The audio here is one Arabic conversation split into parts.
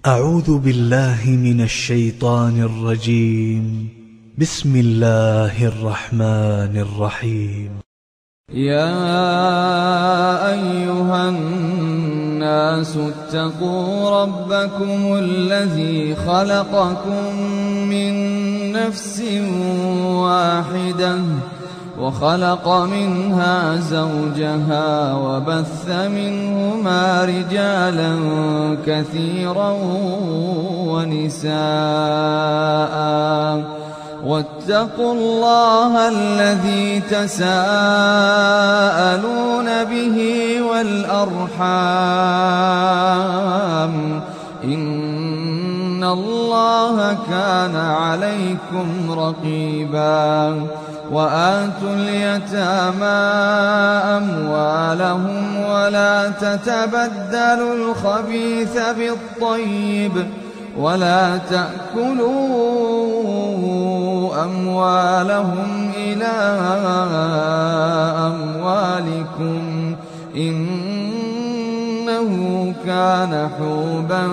أعوذ بالله من الشيطان الرجيم. بسم الله الرحمن الرحيم. يا أيها الناس اتقوا ربكم الذي خلقكم من نفس واحدة وخلق منها زوجها وبث منهما رجالا كثيرا ونساء واتقوا الله الذي تساءلون به والأرحام إن الله كان عليكم رقيبا وآتوا اليتامى أموالهم ولا تتبدلوا الخبيث بالطيب ولا تأكلوا أموالهم إلى أموالكم إنه كان حوبا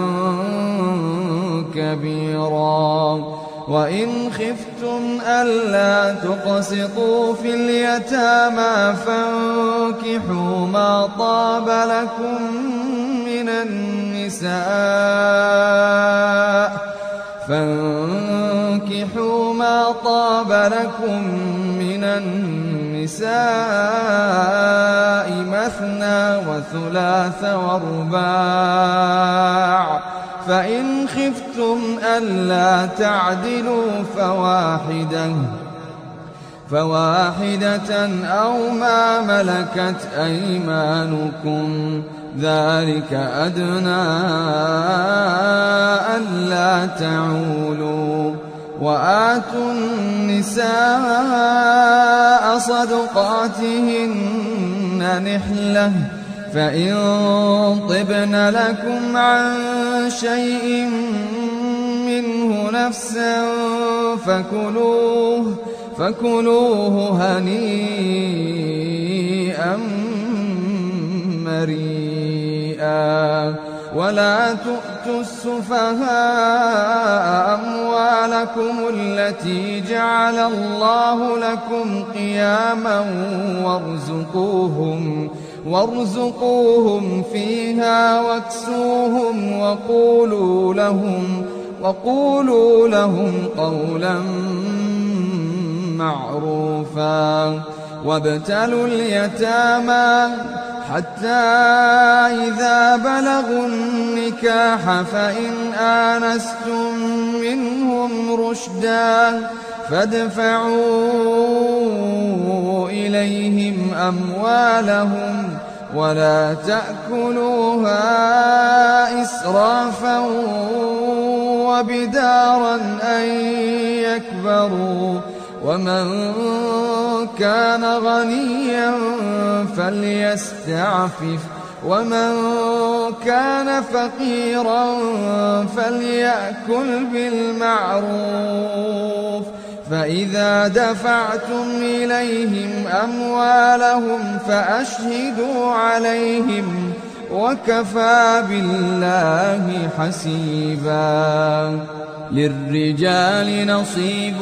كبيرا وإن خفتم ألا تقسطوا في اليتامى فانكحوا ما طاب لكم من النساء مثنى وثلاث ورباع فإن خفتم ألا تعدلوا فواحدة أو ما ملكت أيمانكم ذلك أدنى ألا تعولوا وآتوا النساء صدقاتهن نحلة فإن طبن لكم عن شيء منه نفسا فكلوه هنيئا مريئا ولا تؤتوا السفهاء أموالكم التي جعل الله لكم قياما وارزقوهم فيها واكسوهم وقولوا لهم قولا معروفا وابتلوا اليتامى حتى إذا بلغوا النكاح فإن آنستم منهم رشدا فادفعوا إليهم أموالهم ولا تأكلوها إسرافا وبدارا أن يكبروا ومن كان غنيا فليستعفف ومن كان فقيرا فليأكل بالمعروف فإذا دفعتم إليهم أموالهم فأشهدوا عليهم وكفى بالله حسيبا للرجال نصيب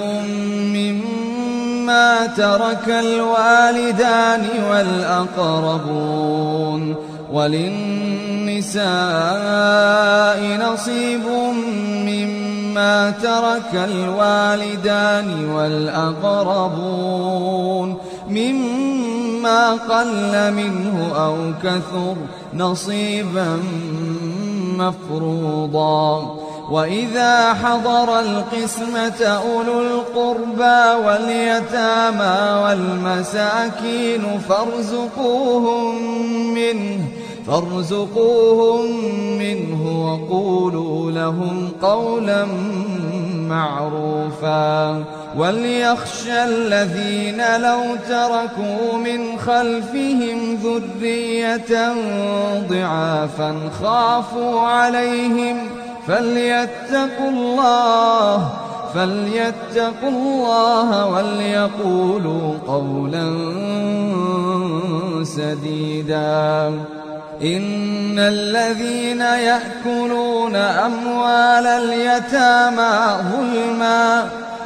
مما ترك الوالدان والأقربون وللنساء نصيب مما ترك الوالدان والأقربون مما قل منه أو كثر نصيبا مفروضا وإذا حضر القسمة أولو القربى واليتامى والمساكين فارزقوهم منه وقولوا لهم قولا معروفا وليخشى الذين لو تركوا من خلفهم ذرية ضعافا خافوا عليهم فليتقوا الله وليقولوا قولا سديدا إن الذين يأكلون أموال اليتامى ظلما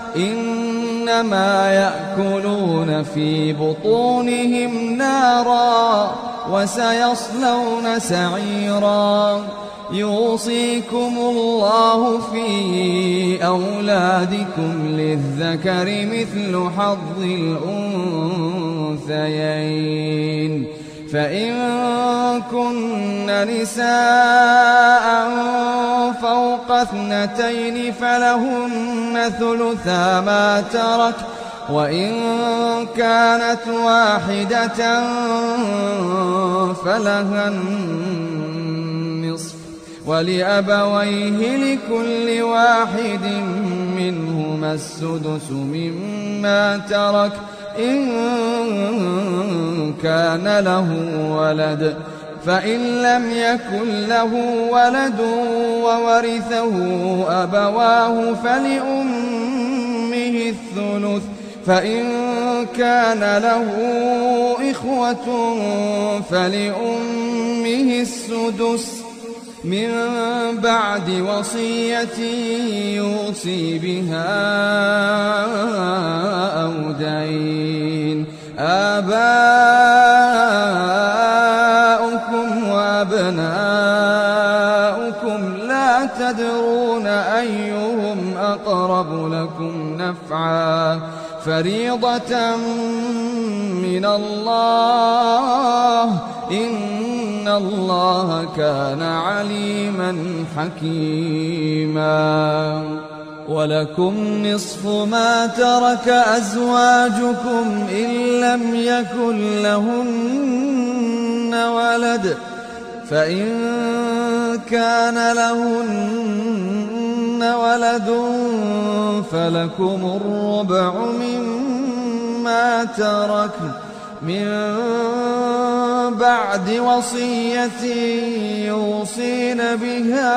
إنما يأكلون في بطونهم نارا وسيصلون سعيرا يوصيكم الله في أولادكم للذكر مثل حظ الأنثيين فإن كن نساء فوق 2 فلهن ثلثا ما ترك وإن كانت واحدة فلها النصف ولأبويه لكل واحد منهما السدس مما ترك إن كان له ولد فإن لم يكن له ولد وورثه أبواه فلأمه الثلث فإن كان له إخوة فلأمه السدس من بعد وصية يوصي بها أو دين آباؤكم وأبناؤكم لا تدرون أيهم أقرب لكم نفعا فريضة من الله إن الله كان عليما حكيما ولكم نصف ما ترك أزواجكم إن لم يكن لهن ولد فإن كان لهن ولد فلكم الربع مما تركن من بعد وصية يوصين بها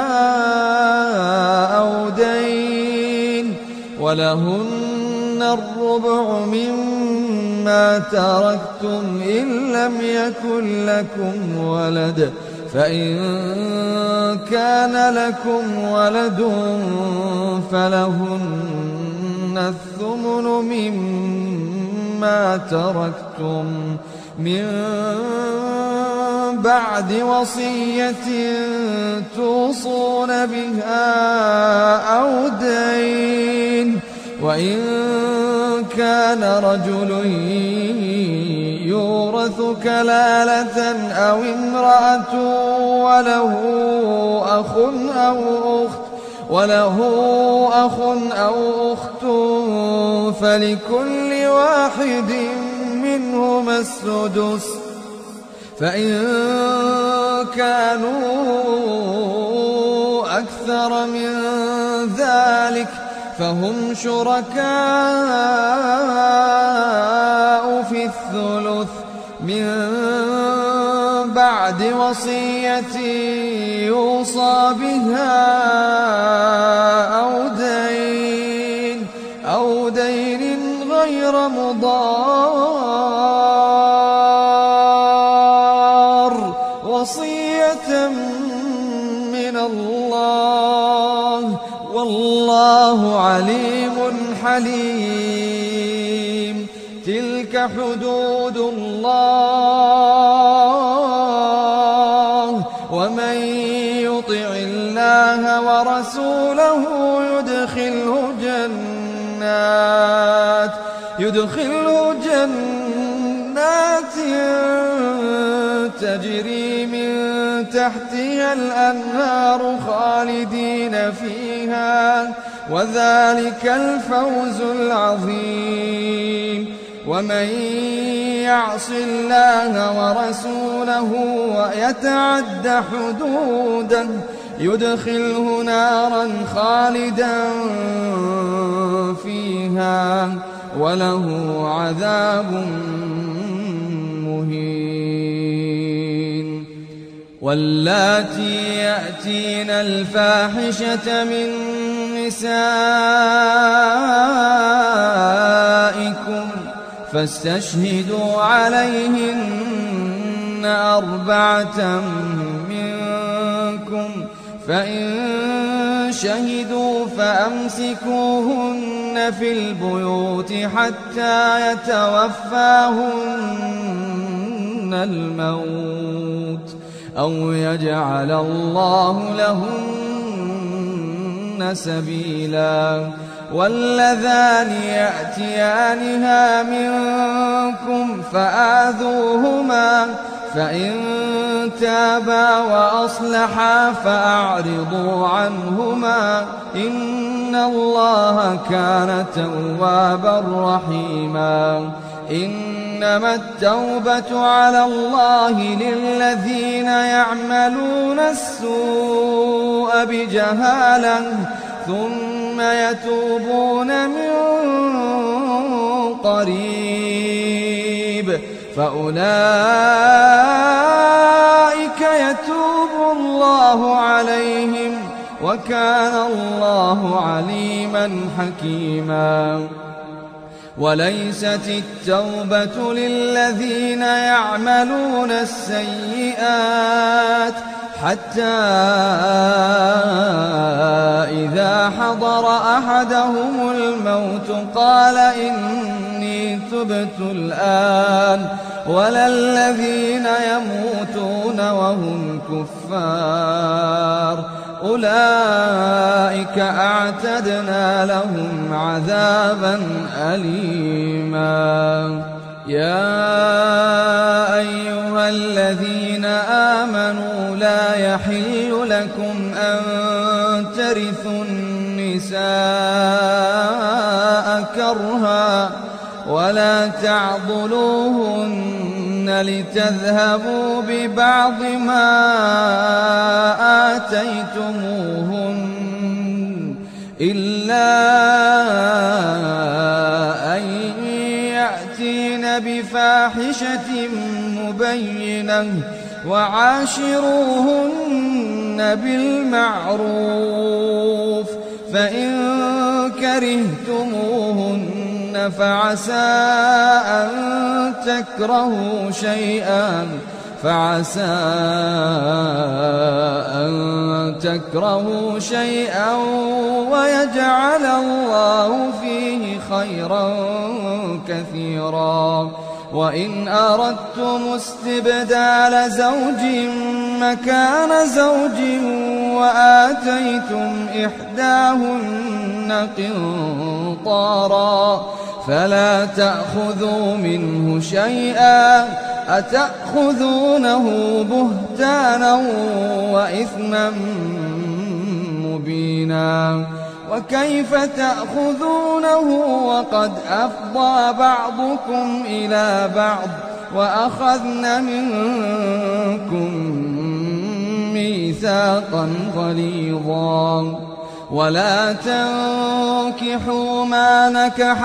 أو دين ولهن الربع مما تركتم إن لم يكن لكم ولد فإن كان لكم ولد فلهن الثمن مما تركتم من بعد وصية توصون بها أو دين وإن كان رجل يورث كلالة أو امرأة وله أخ أو أخت فلكل واحد منهما السدس فإن كانوا أكثر من ذلك فهم شركاء في الثلث من بعد وصية يوصى بها أو دين غير مضار وصية من الله والله عليم حليم تلك حدود الله ومن يطع الله ورسوله يدخله جنات تجري من تحتها الأنهار خالدين فيها وذلك الفوز العظيم ومن يعص الله ورسوله ويتعد حدوده يدخله نارا خالدا فيها وله عذاب مهين واللاتي يأتين الفاحشة من نسائكم فاستشهدوا عليهن أربعة منكم فإن شهدوا فأمسكوهن في البيوت حتى يتوفاهن الموت أو يجعل الله لهن سبيلا. واللذان يأتيانها منكم فآذوهما فإن تابا وأصلحا فأعرضوا عنهما إن الله كان توابا رحيما. إنما التوبة على الله للذين يعملون السوء بجهالة ثم يتوبون من قريب فأولئك يتوب الله عليهم وكان الله عليما حكيما. وليست التوبة للذين يعملون السيئات حتى إذا حضر أحدهم الموت قال إني تبت الآن ولا الذين يموتون وهم كفار أولئك أعتدنا لهم عذابا أليما. يا أيها الذين آمنوا لا يحل لكم أن ترثوا النساء كرها ولا تعضلوهن لتذهبوا ببعض ما آتيتموهن إلا أن يأتين بفاحشة مبينة وعاشروهن بالمعروف فإن كرهتموهن فعسى أن تكرهوا شيئا ويجعل الله فيه خيرا كثيرا. وإن أردتم استبدال زوج مكان زوج وآتيتم إحداهن قنطارا فلا تأخذوا منه شيئا أتأخذونه بهتانا وإثما مبينا. وكيف تأخذونه وقد أفضى بعضكم إلى بعض وأخذن منكم ميثاقا غليظا. ولا تنكحوا ما نكح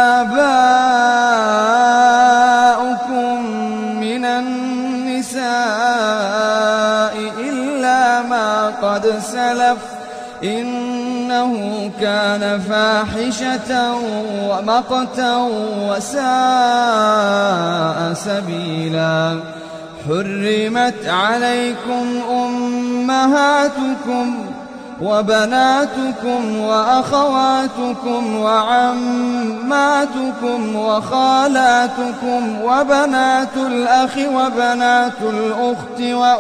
آباؤكم من النساء إلا ما قد سلف إنه كان فاحشة ومقتا وساء سبيلا. حرمت عليكم أمهاتكم وبناتكم وأخواتكم وعماتكم وخالاتكم وبنات الأخ وبنات الأخت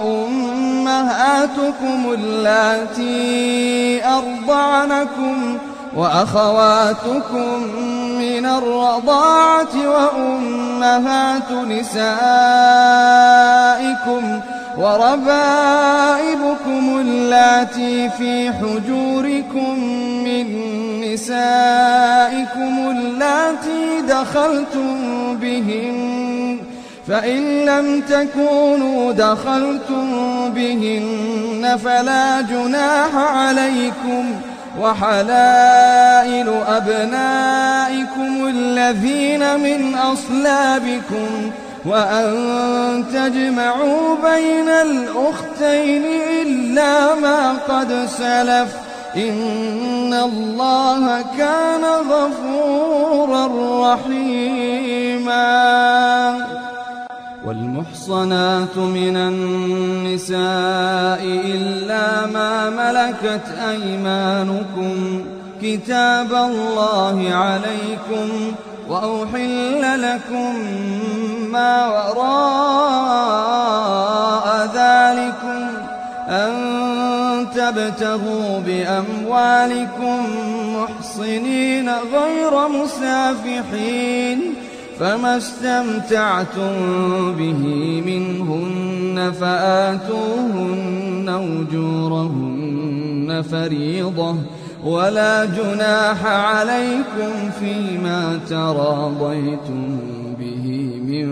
وأمهاتكم اللاتي أرضعنكم وأخواتكم من الرضاعة وأمهات نسائكم وربائبكم اللاتي في حجوركم من نسائكم اللاتي دخلتم بهن فإن لم تكونوا دخلتم بهن فلا جناح عليكم وحلائل أبنائكم الذين من أصلابكم وأن تجمعوا بين الأختين إلا ما قد سلف إن الله كان غفورا رحيما. والمحصنات من النساء إلا ما ملكت أيمانكم كتاب الله عليكم وأحل لكم ما وراء ذلكم أن تبتغوا بأموالكم محصنين غير مسافحين فما استمتعتم به منهن فآتوهن أجورهن فريضة ولا جناح عليكم فيما تراضيتم به من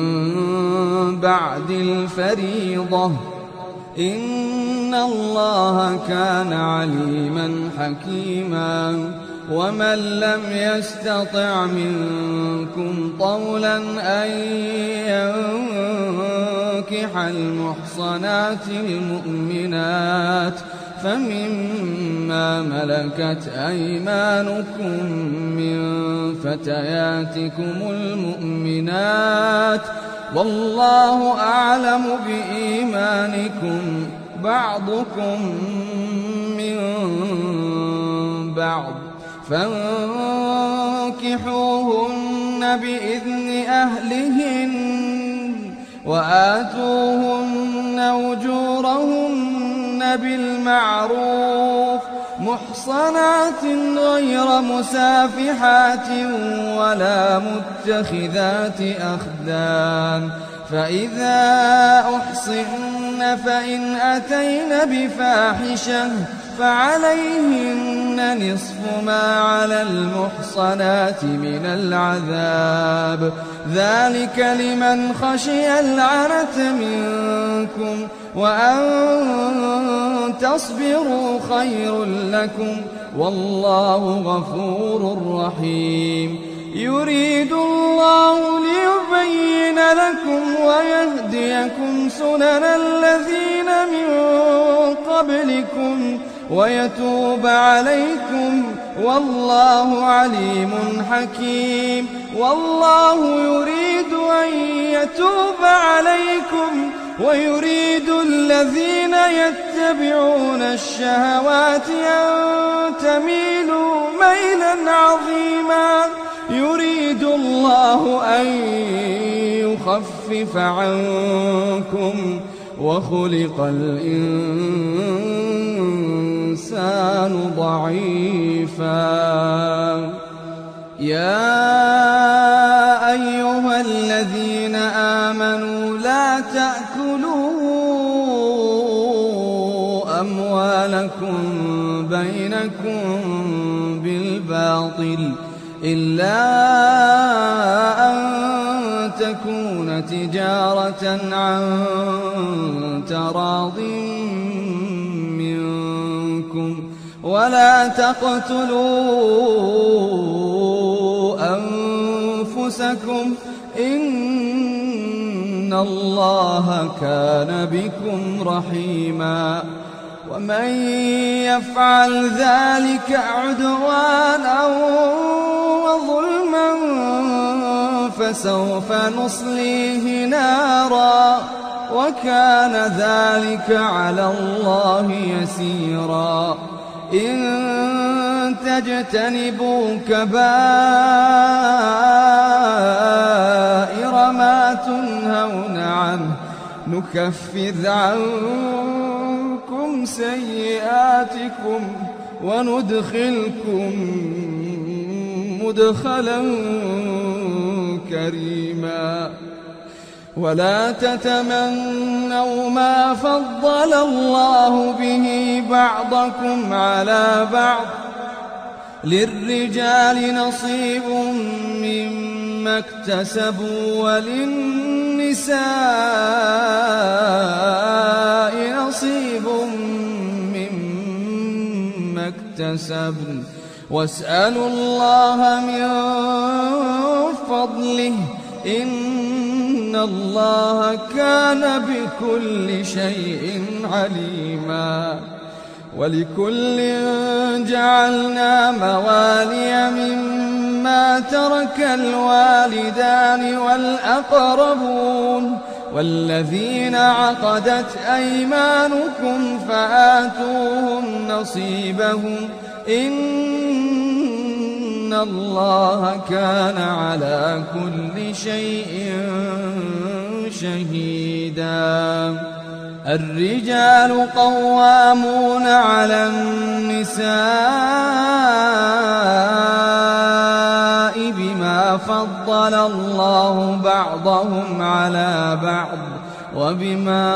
بعد الفريضة إن الله كان عليما حكيما ومن لم يستطع منكم طولا أن ينكح المحصنات المؤمنات فمما ملكت أيمانكم من فتياتكم المؤمنات والله أعلم بإيمانكم بعضكم من بعض فانكحوهن بإذن أهلهن وآتوهن أجورهن بالمعروف محصنات غير مسافحات ولا متخذات أخدان فإذا أحصن فإن أتين بفاحشة فعليهن نصف ما على المحصنات من العذاب ذلك لمن خشي العنة منكم وأن تصبروا خير لكم والله غفور رحيم يريد الله ليبين لكم ويهديكم سنن الذين من قبلكم ويتوب عليكم والله عليم حكيم والله يريد أن يتوب عليكم ويريد الذين يتبعون الشهوات أن تميلوا ميلا عظيما يريد الله أن يخفف عنكم وخلق الإنسان ضعيفا يا أيها الذين آمنوا لا تأكلوا أموالكم بينكم بالباطل إلا أن تكون تجارة عن تراض منكم ولا تقتلوا أنفسكم إن الله كان بكم رحيما ومن يفعل ذلك عدوانا وظلما فسوف نصليه نارا وكان ذلك على الله يسيرا إن تجتنبوا كبائر ما تنهون عنه نكفر عنكم سيئاتكم وندخلكم مدخلا كريما ولا تتمنوا ما فضل الله به بعضكم على بعض للرجال نصيب مما اكتسبوا وللنساء نصيب مما اكتسبن واسألوا الله من فضله إن الله كان بكل شيء عليما ولكل جعلنا موالي مما ترك الوالدان والأقربون والذين عقدت أيمانكم فآتوهم نصيبهم إن الله كان على كل شيء شهيدا. الرجال قوامون على النساء بما فضل الله بعضهم على بعض وبما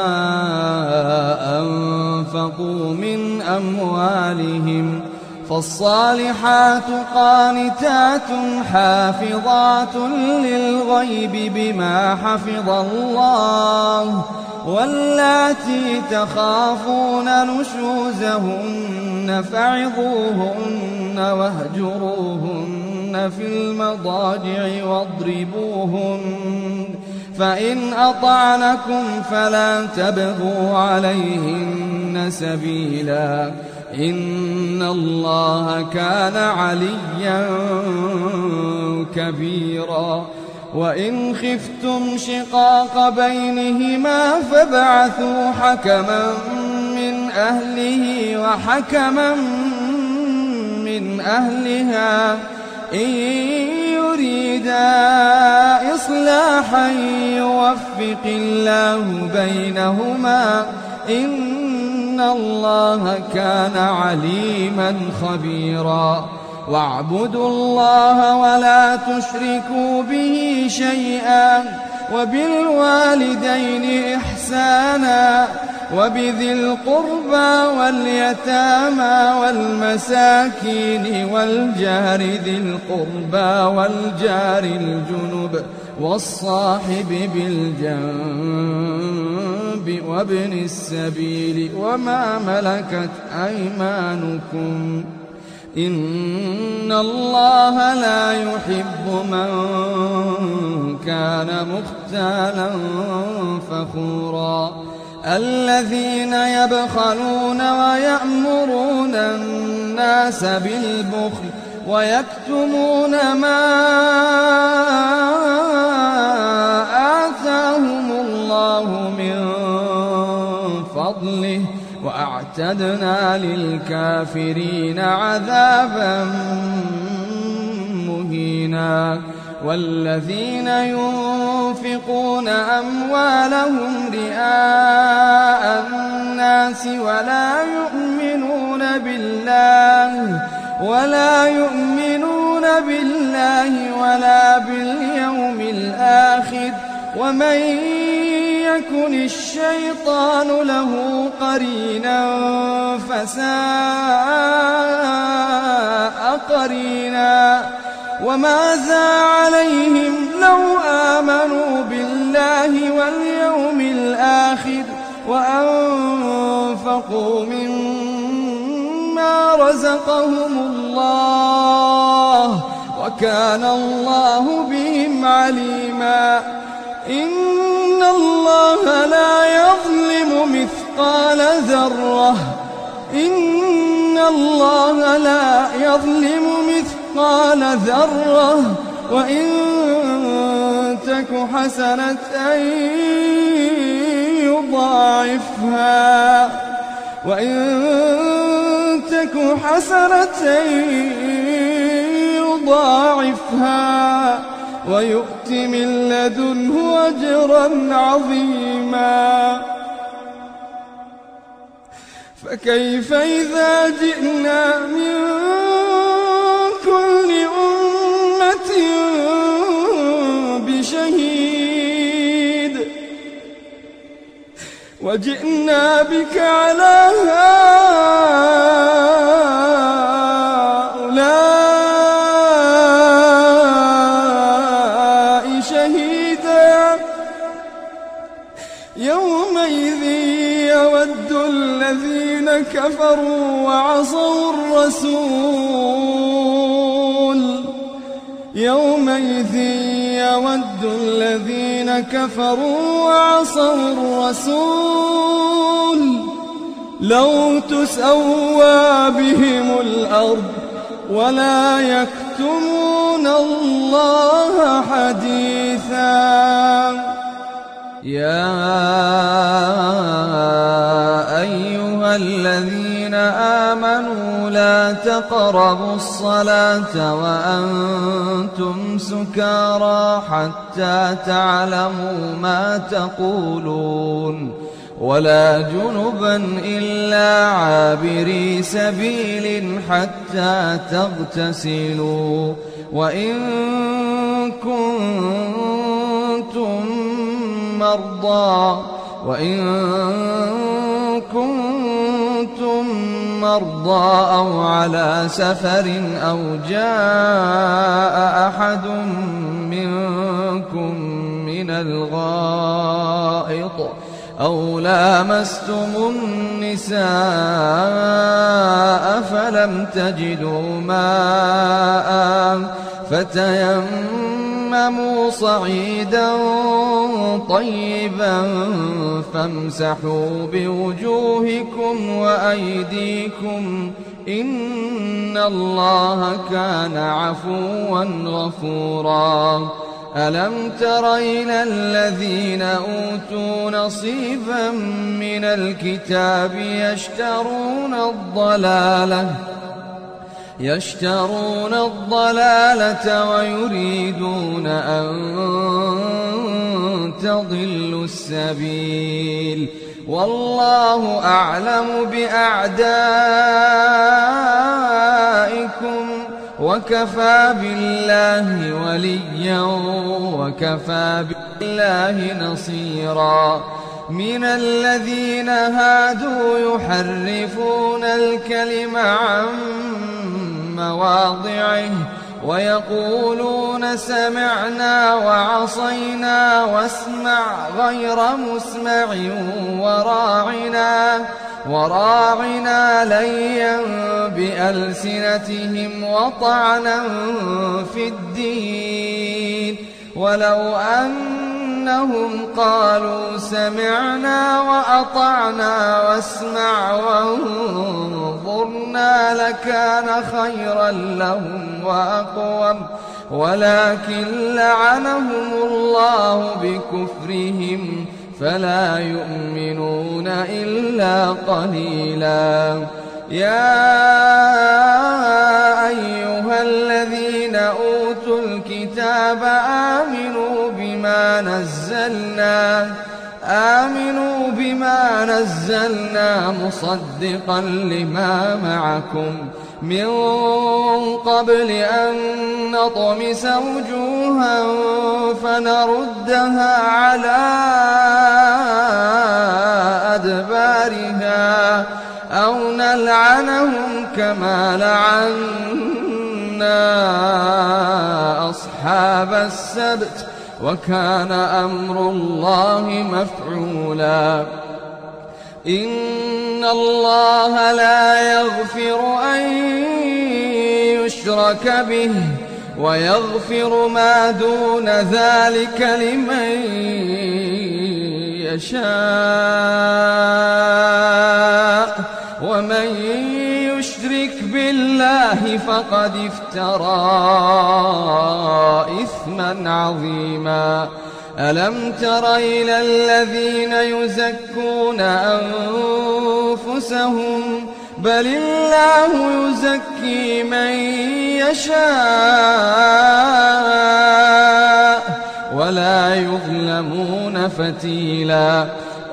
أنفقوا من أموالهم، فالصالحات قانتات حافظات للغيب بما حفظ الله، واللاتي تخافون نشوزهن فعظوهن واهجروهن في المضاجع واضربوهن، فإن أطعنكم فلا تبغوا عليهن سبيلا، إن الله كان عليا كبيرا. وإن خفتم شقاق بينهما فابعثوا حكما من أهله وحكما من أهلها إن يريدا إصلاحا يوفق الله بينهما، إن الله كان عليما خبيرا. واعبدوا الله ولا تشركوا به شيئا، وبالوالدين إحسانا، وبذي القربى واليتامى والمساكين والجار ذي القربى والجار الجنب والصاحب بالجنب وابن السبيل وما ملكت أيمانكم، إن الله لا يحب من كان مختالا فخورا. الذين يبخلون ويأمرون الناس بالبخل ويكتمون ما آتاهم الله من فضله، وأعتدنا للكافرين عذابا مهينا. والذين ينفقون أموالهم رئاء الناس ولا يؤمنون بالله ولا باليوم الآخر، ومن يكن الشيطان له قرينا فساء قرينا. وماذا عليهم لو آمنوا بالله واليوم الآخر وأنفقوا مما رزقهم الله، وكان الله بهم عليما. إن الله لا يظلم مثقال ذرة، إن الله لا يظلم مثقال ذرة، وإن تك حسنة يضاعفها ويؤت من لدنه أجرا عظيما. فكيف إذا جئنا من كل أمة بشهيد وجئنا بك على هؤلاء شهيدا. يومئذ يود الذين كفروا وعصوا الرسول، يومئذ يود الذين كفروا وعصوا الرسول لو تسوى بهم الأرض ولا يكتمون الله حديثا. يا أيها الذين آمنوا لا تقربوا الصلاة وأنتم سكارى حتى تعلموا ما تقولون ولا جنبا إلا عابري سبيل حتى تغتسلوا وإن كنتم مرضى أو على سفر أو جاء أحد منكم من الغائط أو لامستم النساء فلم تجدوا ماء فتيمموا صعيدا طيبا فامسحوا بوجوهكم وأيديكم إن الله كان عفوا غفورا ألم تر إلى الذين أوتوا نصيبا من الكتاب يشترون الضلالة ويريدون أن تضلوا السبيل والله أعلم بأعدائكم وكفى بالله وليا وكفى بالله نصيرا من الذين هادوا يحرفون الكلم عن مواضعه ويقولون سمعنا وعصينا واسمع غير مسمع وراعنا ليا بألسنتهم وطعنا في الدين ولو أنهم قالوا سمعنا وأطعنا واسمع وانظرنا لكان خيرا لهم وأقوم ولكن لعنهم الله بكفرهم فلا يؤمنون إلا قليلا يا أيها الذين أوتوا الكتاب آمنوا بما نزلنا مصدقا لما معكم من قبل أن نطمس وجوها فنردها على أدبارها أو نلعنهم كما لعنا أصحاب السبت وكان أمر الله مفعولا إن الله لا يغفر أن يشرك به ويغفر ما دون ذلك لمن يشاء ومن يشرك بالله فقد افترى إثما عظيما ألم تر إلى الذين يزكون أنفسهم بل الله يزكي من يشاء ولا يظلمون فتيلا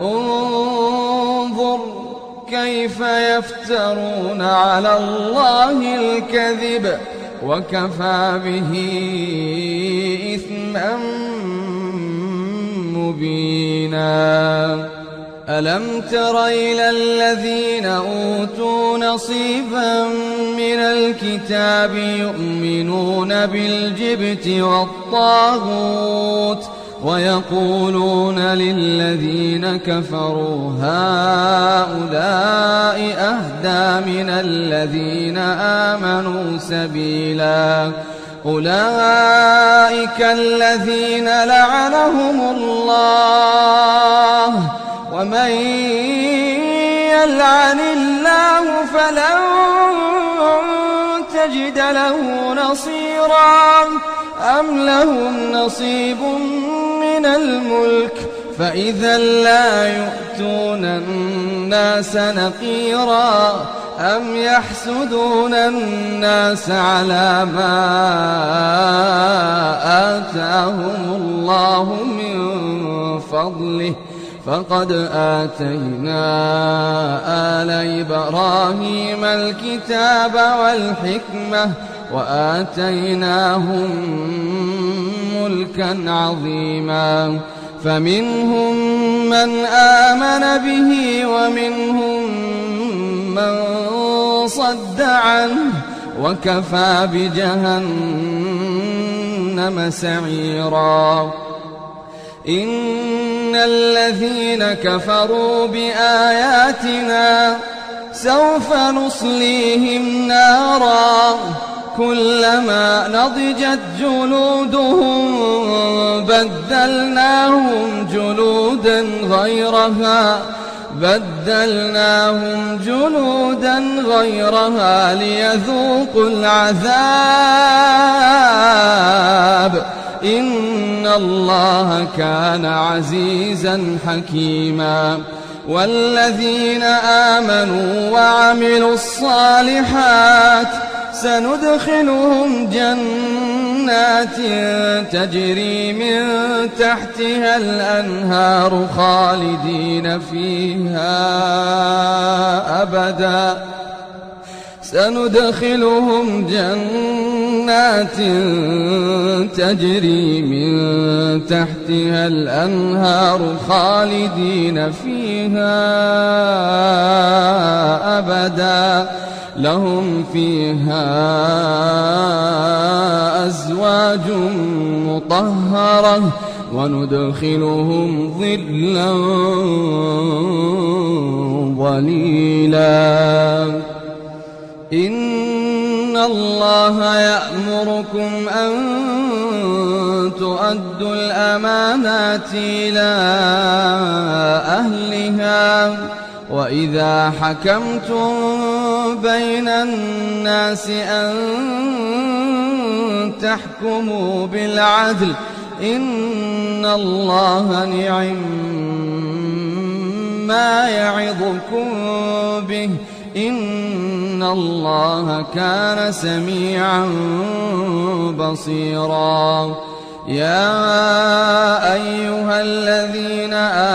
انظر كيف يفترون على الله الكذب وكفى به إثما مبينا ألم تر إلى الذين أوتوا نصيبا من الكتاب يؤمنون بالجبت والطاغوت ويقولون للذين كفروا هؤلاء أهدى من الذين آمنوا سبيلا أولئك الذين لعنهم الله ومن يلعن الله فلن تجد له نصيرا أم لهم نصيب من الملك فإذا لا يؤتون الناس نقيرا أم يحسدون الناس على ما آتاهم الله من فضله فقد آتينا آل إبراهيم الكتاب والحكمة وآتيناهم ملكا عظيما فمنهم من آمن به ومنهم من صد عنه وكفى بجهنم سعيرا إن الذين كفروا بآياتنا سوف نصليهم نارا كلما نضجت جلودهم بدلناهم جلودا غيرها ليذوقوا العذاب إن الله كان عزيزا حكيما والذين آمنوا وعملوا الصالحات سندخلهم جنات تجري من تحتها الأنهار خالدين فيها أبدا سندخلهم جنات تجري من تحتها الأنهار خالدين فيها أبدا لهم فيها أزواج مطهرة وندخلهم ظلا ظليلا إن الله يأمركم أن تؤدوا الأمانات إلى أهلها وإذا حكمتم بين الناس أن تحكموا بالعدل إن الله نعم ما يعظكم به إن الله كان سميعا بصيرا يا أيها الذين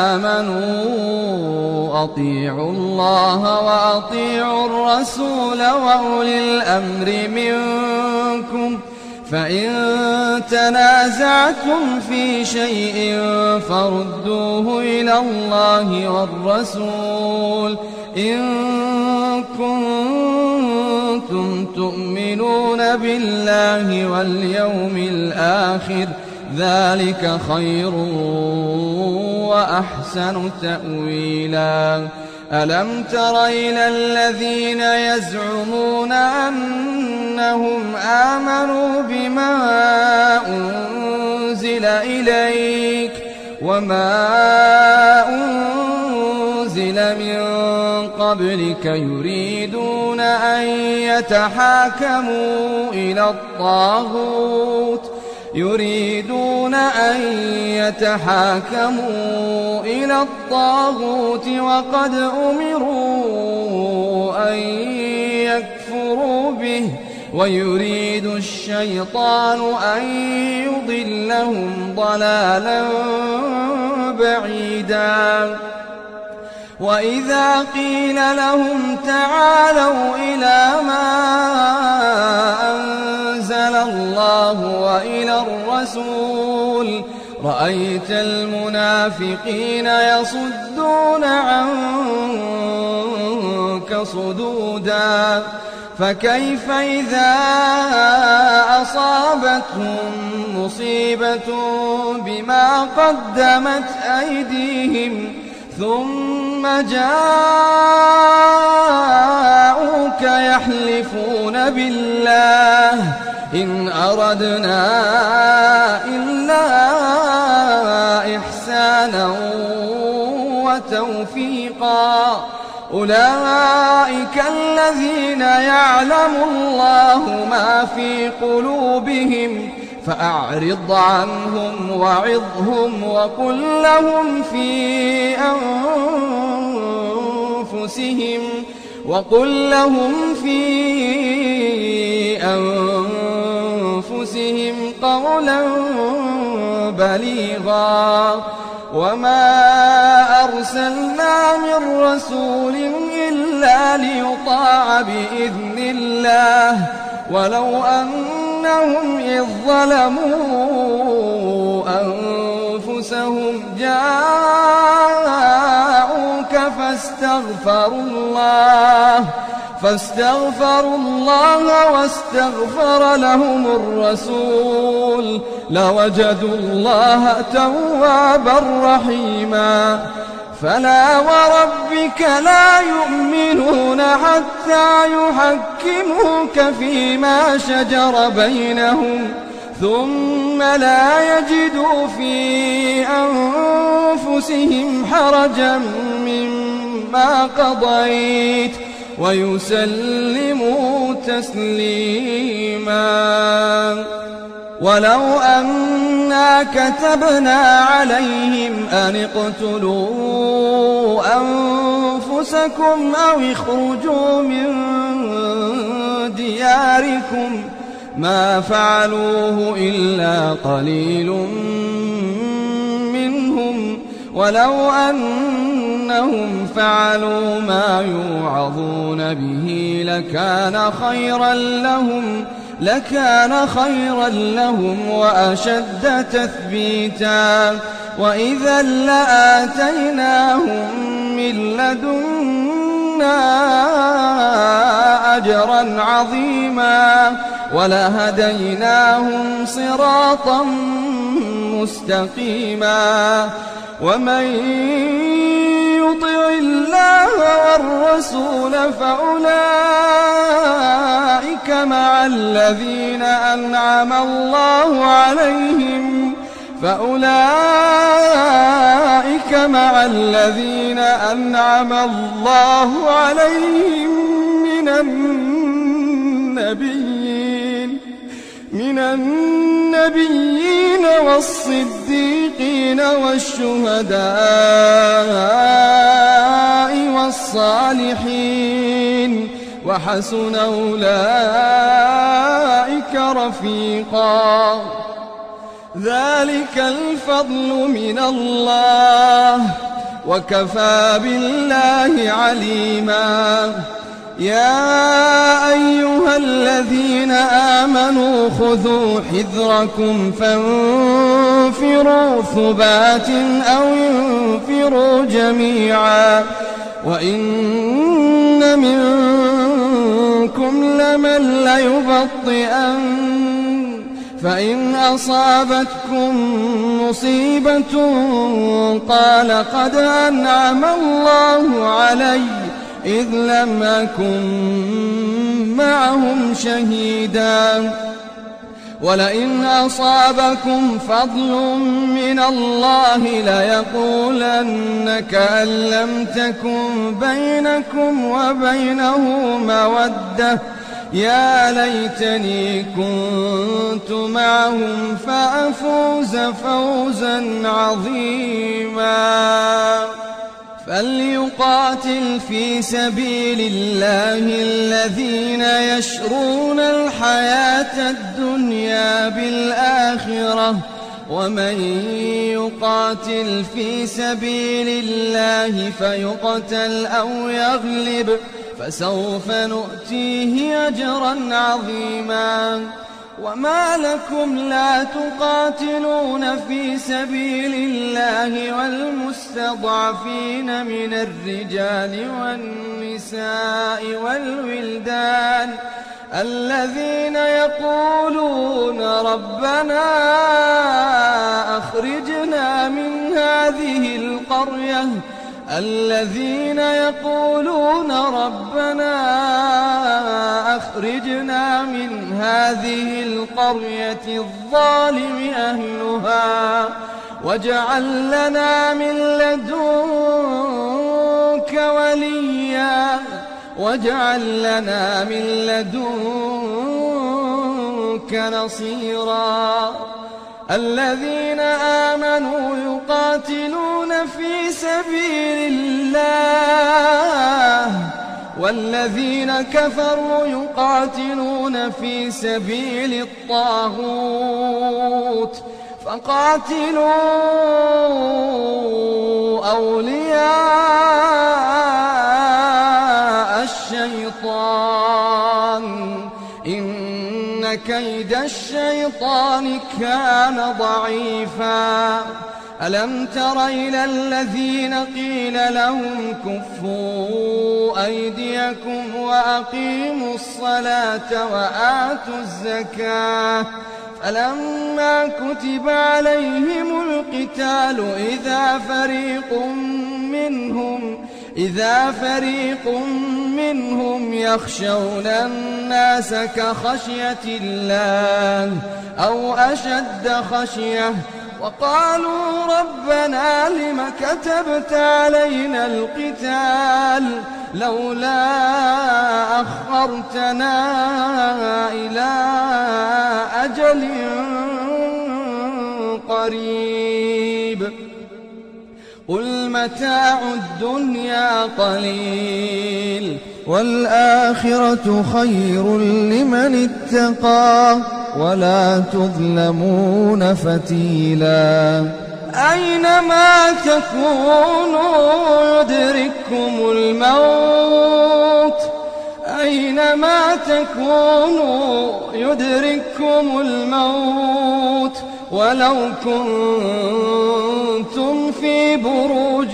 آمنوا أطيعوا الله وأطيعوا الرسول وأولي الأمر منكم فإن تنازعتم في شيء فردوه إلى الله والرسول إن كنتم تؤمنون بالله واليوم الآخر ذلك خير وأحسن تأويلا ألم تر إلى الذين يزعمون أنهم آمنوا بما أنزل إليك وما أنزل من قبلك يريدون أن يتحاكموا إلى الطاغوت وقد أمروا أن يكفروا به ويريد الشيطان أن يضلهم ضلالا بعيدا وإذا قيل لهم تعالوا إلى ما أنزل الله وإلى الرسول رأيت المنافقين يصدون عنك صدودا فكيف إذا أصابتهم مصيبة بما قدمت أيديهم ثم جاءوك يحلفون بالله إن أردنا إلا إحسانا وتوفيقا أولئك الذين يعلم الله ما في قلوبهم فأعرض عنهم وعظهم وقل لهم في أنفسهم قولا بليغا وما أرسلنا من رسول إلا ليطاع بإذن الله ولو أنهم إذ ظلموا أنفسهم جاءوك فاستغفروا الله واستغفر لهم الرسول لوجدوا الله توابا رحيما فلا وربك لا يؤمنون حتى يحكموك فيما شجر بينهم ثم لا يجدوا في أنفسهم حرجا مما قضيت ويسلموا تسليما ولو أنا كتبنا عليهم أن اقتلوا أنفسكم أو اخرجوا من دياركم ما فعلوه إلا قليل منهم ولو أنهم فعلوا ما يوعظون به لكان خيرا لهم وأشد تثبيتا وإذا لآتيناهم من لدنا أجرا عظيما ولهديناهم صراطا مستقيما ومن يطع الله والرسول فأولئك مع الذين أنعم الله عليهم من النبيين والصديقين والشهداء والصالحين وحسن أولئك رفيقا ذلك الفضل من الله وكفى بالله عليما يا أيها الذين آمنوا خذوا حذركم فانفروا ثبات أو انفروا جميعا وإن منكم لمن ليبطئن فإن أصابتكم مصيبة قال قد أنعم الله علي إذ لم أكن معهم شهيدا ولئن أصابكم فضل من الله ليقولن كأن لم تكن بينكم وبينه مودة يا ليتني كنت معهم فأفوز فوزا عظيما فليقاتل في سبيل الله الذين يشرون الحياة الدنيا بالآخرة ومن يقاتل في سبيل الله فيقتل أو يغلب فسوف نؤتيه أجرا عظيما وما لكم لا تقاتلون في سبيل الله والمستضعفين من الرجال والنساء والولدان الذين يقولون ربنا أخرجنا من هذه القرية الظالم أهلها واجعل لنا من لدنك منك نصيرا الذين آمنوا يقاتلون في سبيل الله والذين كفروا يقاتلون في سبيل الطاغوت فقاتلوا أولياء الشيطان إن كيد الشيطان كان ضعيفا ألم تر إلى الذين قيل لهم كفوا أيديكم وأقيموا الصلاة وآتوا الزكاة فلما كتب عليهم القتال إذا فريق منهم يخشون الناس كخشية الله أو أشد خشية وقالوا ربنا لم كتبت علينا القتال لولا أخرتنا إلى أجل قريب قل متاع الدنيا قليل والآخرة خير لمن اتقى ولا تظلمون فتيلا أينما تكونوا يدرككم الموت ولو كنتم في بروج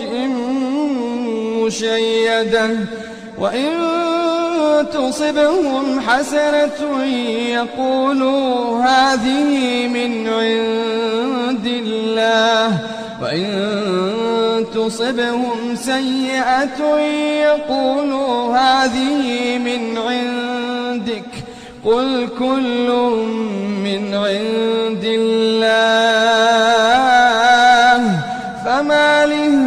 مشيدة وإن تصبهم حسنة يقولوا هذه من عند الله وإن تصبهم سيئة يقولوا هذه من عندك قل كل من عند الله فما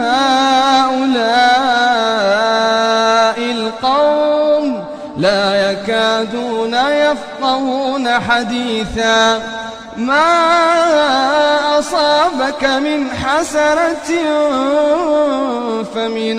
لهؤلاء القوم لا يكادون يفقهون حديثا ما أصابك من حسنة فمن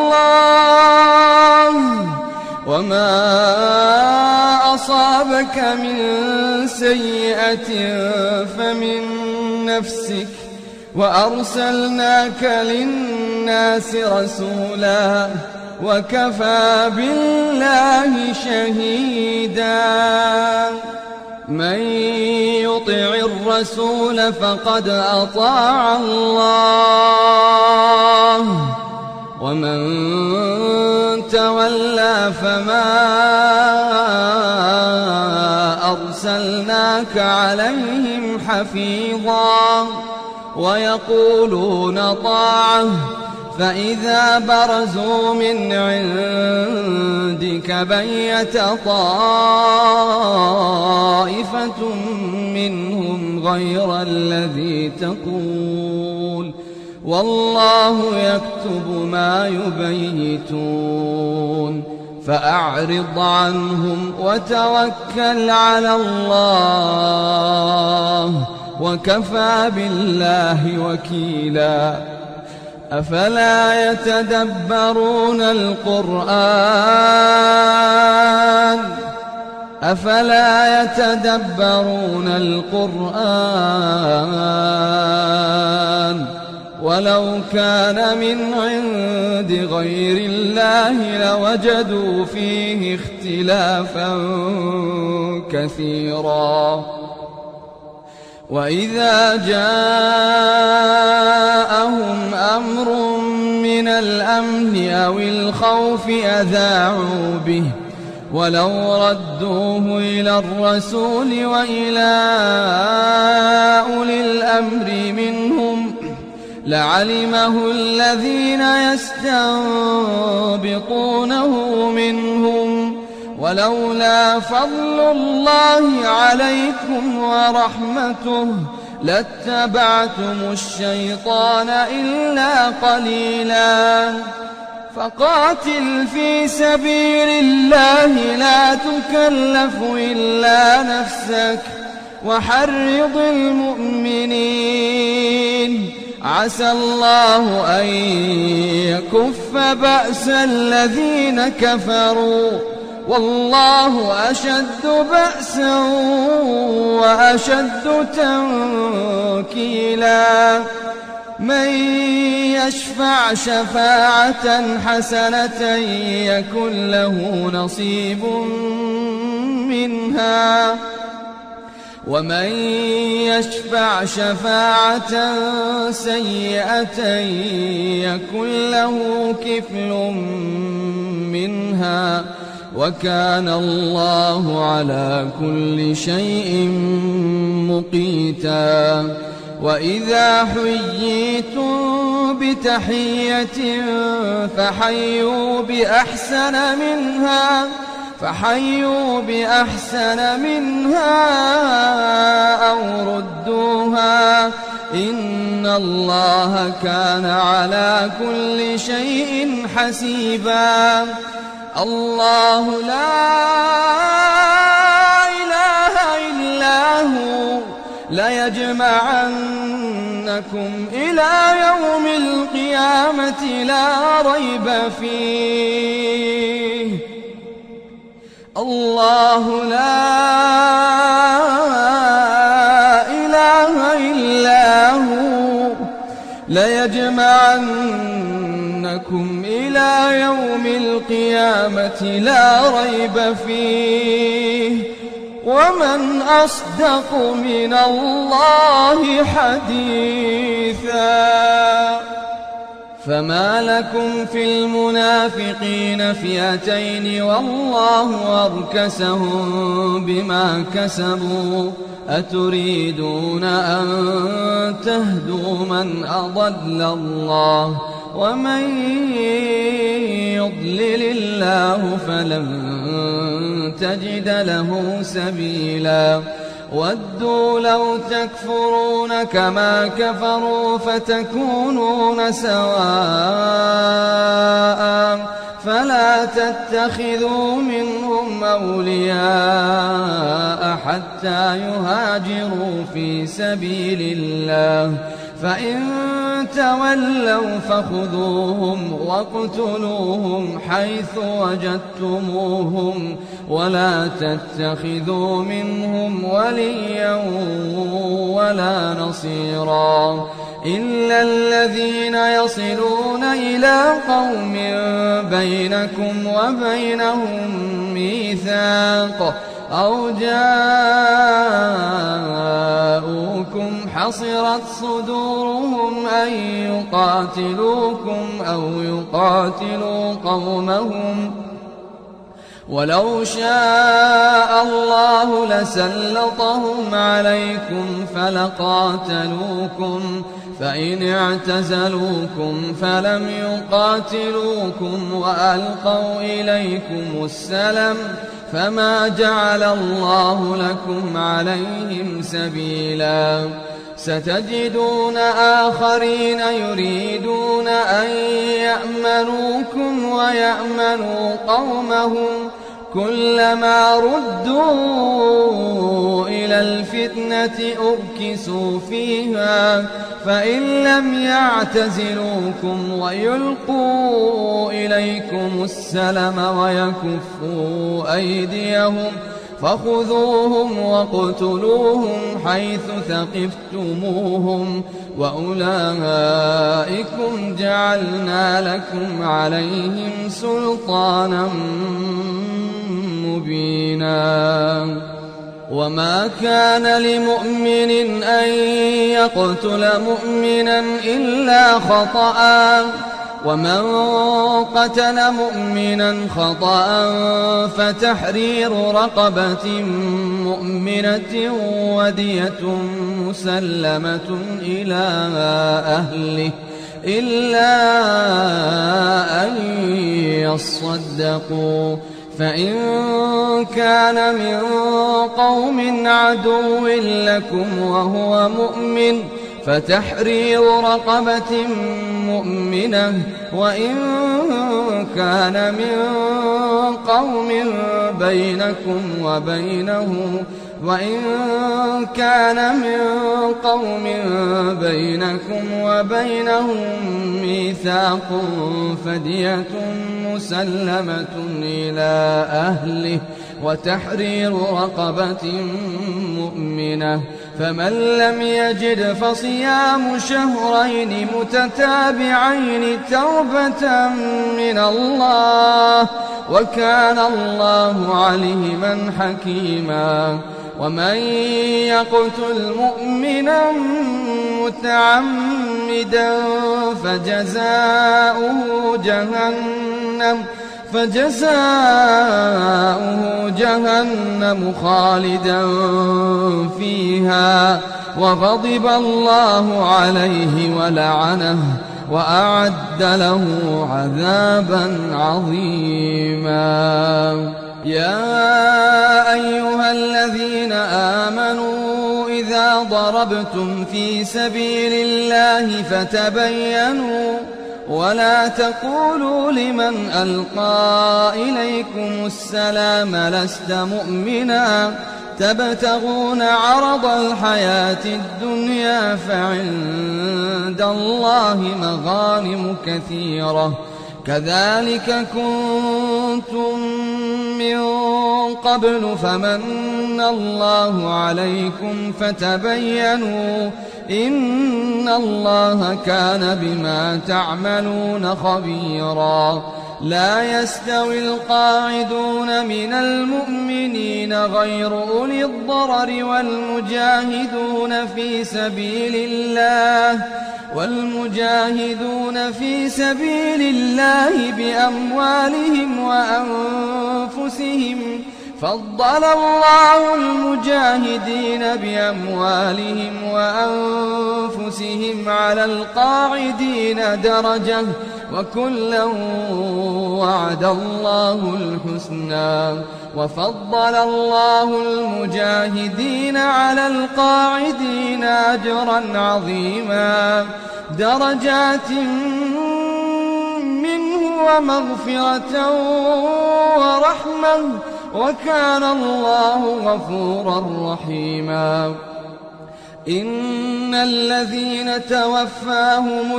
الله وما أصابك من سيئة فمن نفسك وأرسلناك للناس رسولا وكفى بالله شهيدا من يطع الرسول فقد أطاع الله ومن تولى فما أرسلناك عليهم حفيظا ويقولون طاعة فإذا برزوا من عندك بيت طائفة منهم غير الذي تقول والله يكتب ما يبيتون فأعرض عنهم وتوكل على الله وكفى بالله وكيلا أفلا يتدبرون القرآن ولو كان من عند غير الله لوجدوا فيه اختلافا كثيرا وإذا جاءهم أمر من الأمن أو الخوف أذاعوا به ولو ردوه إلى الرسول وإلى أولي الأمر منهم لعلمه الذين يستنبطونه منهم ولولا فضل الله عليكم ورحمته لاتبعتم الشيطان إلا قليلا فقاتل في سبيل الله لا تكلف إلا نفسك وحرض المؤمنين عسى الله أن يكف بأس الذين كفروا والله أشد بأسا وأشد تنكيلا من يشفع شفاعة حسنة يكن له نصيب منها ومن يشفع شفاعة سيئة يكن له كفل منها وكان الله على كل شيء مقيتا وإذا حييتم بتحية فحيوا بأحسن منها أو ردوها إن الله كان على كل شيء حسيبا الله لا إله إلا هو ليجمعنكم إلى يوم القيامة لا ريب فيه الله لا إله إلا هو ليجمعنكم إلى يوم القيامة لا ريب فيه ومن أصدق من الله حديثا فما لكم في المنافقين فئتين والله أركسهم بما كسبوا أتريدون أن تهدوا من أضل الله ومن يضلل الله فلن تجد له سبيلا ودوا لو تكفرون كما كفروا فتكونون سواء فلا تتخذوا منهم أولياء حتى يهاجروا في سبيل الله فإن تولوا فخذوهم واقتلوهم حيث وجدتموهم ولا تتخذوا منهم وليا ولا نصيرا إلا الذين يصلون إلى قوم بينكم وبينهم ميثاق أو جاءوكم حصرت صدورهم أن يقاتلوكم أو يقاتلوا قومهم ولو شاء الله لسلطهم عليكم فلقاتلوكم فإن اعتزلوكم فلم يقاتلوكم وألقوا إليكم السلم فما جعل الله لكم عليهم سبيلا ستجدون آخرين يريدون أن يأمنوكم ويأمنوا قومهم كلما ردوا إلى الفتنة أركسوا فيها فإن لم يعتزلوكم ويلقوا إليكم السلم ويكفوا أيديهم فخذوهم واقتلوهم حيث ثقفتموهم وأولئكم جعلنا لكم عليهم سلطانا مبينا وما كان لمؤمن أن يقتل مؤمنا إلا خطأ ومن قتل مؤمنا خطأ فتحرير رقبة مؤمنة ودية مسلمة إلى أهله إلا أن يصدقوا فإن كان من قوم عدو لكم وهو مؤمن فتحرير رقبة مؤمنة وإن كان من قوم بينكم وإن كان من قوم بينكم وبينهم ميثاق فدية مسلمة إلى أهله وتحرير رقبة مؤمنة، فمن لم يجد فصيام شهرين متتابعين توبة من الله، وكان الله عليما حكيما. ومن يقتل مؤمنا متعمدا فجزاؤه جهنم خالدا فيها وغضب الله عليه ولعنه وأعد له عذابا عظيما. يا أيها الذين آمنوا إذا ضربتم في سبيل الله فتبينوا ولا تقولوا لمن ألقى إليكم السلام لست مؤمنا تبتغون عرض الحياة الدنيا فعند الله مغانم كثيرة كذلك كنتم من قبل فمن الله عليكم فتبينوا إن الله كان بما تعملون خبيرا. لا يستوي القاعدون من المؤمنين غير أولي الضرر والمجاهدون في سبيل الله بأموالهم وأنفسهم فضل الله المجاهدين بأموالهم وأنفسهم على القاعدين درجة وكلا وعد الله الحسنى وفضل الله المجاهدين على القاعدين أجرا عظيما درجات منه ومغفرة ورحمة وكان الله غفورا رحيما. إن الذين توفاهم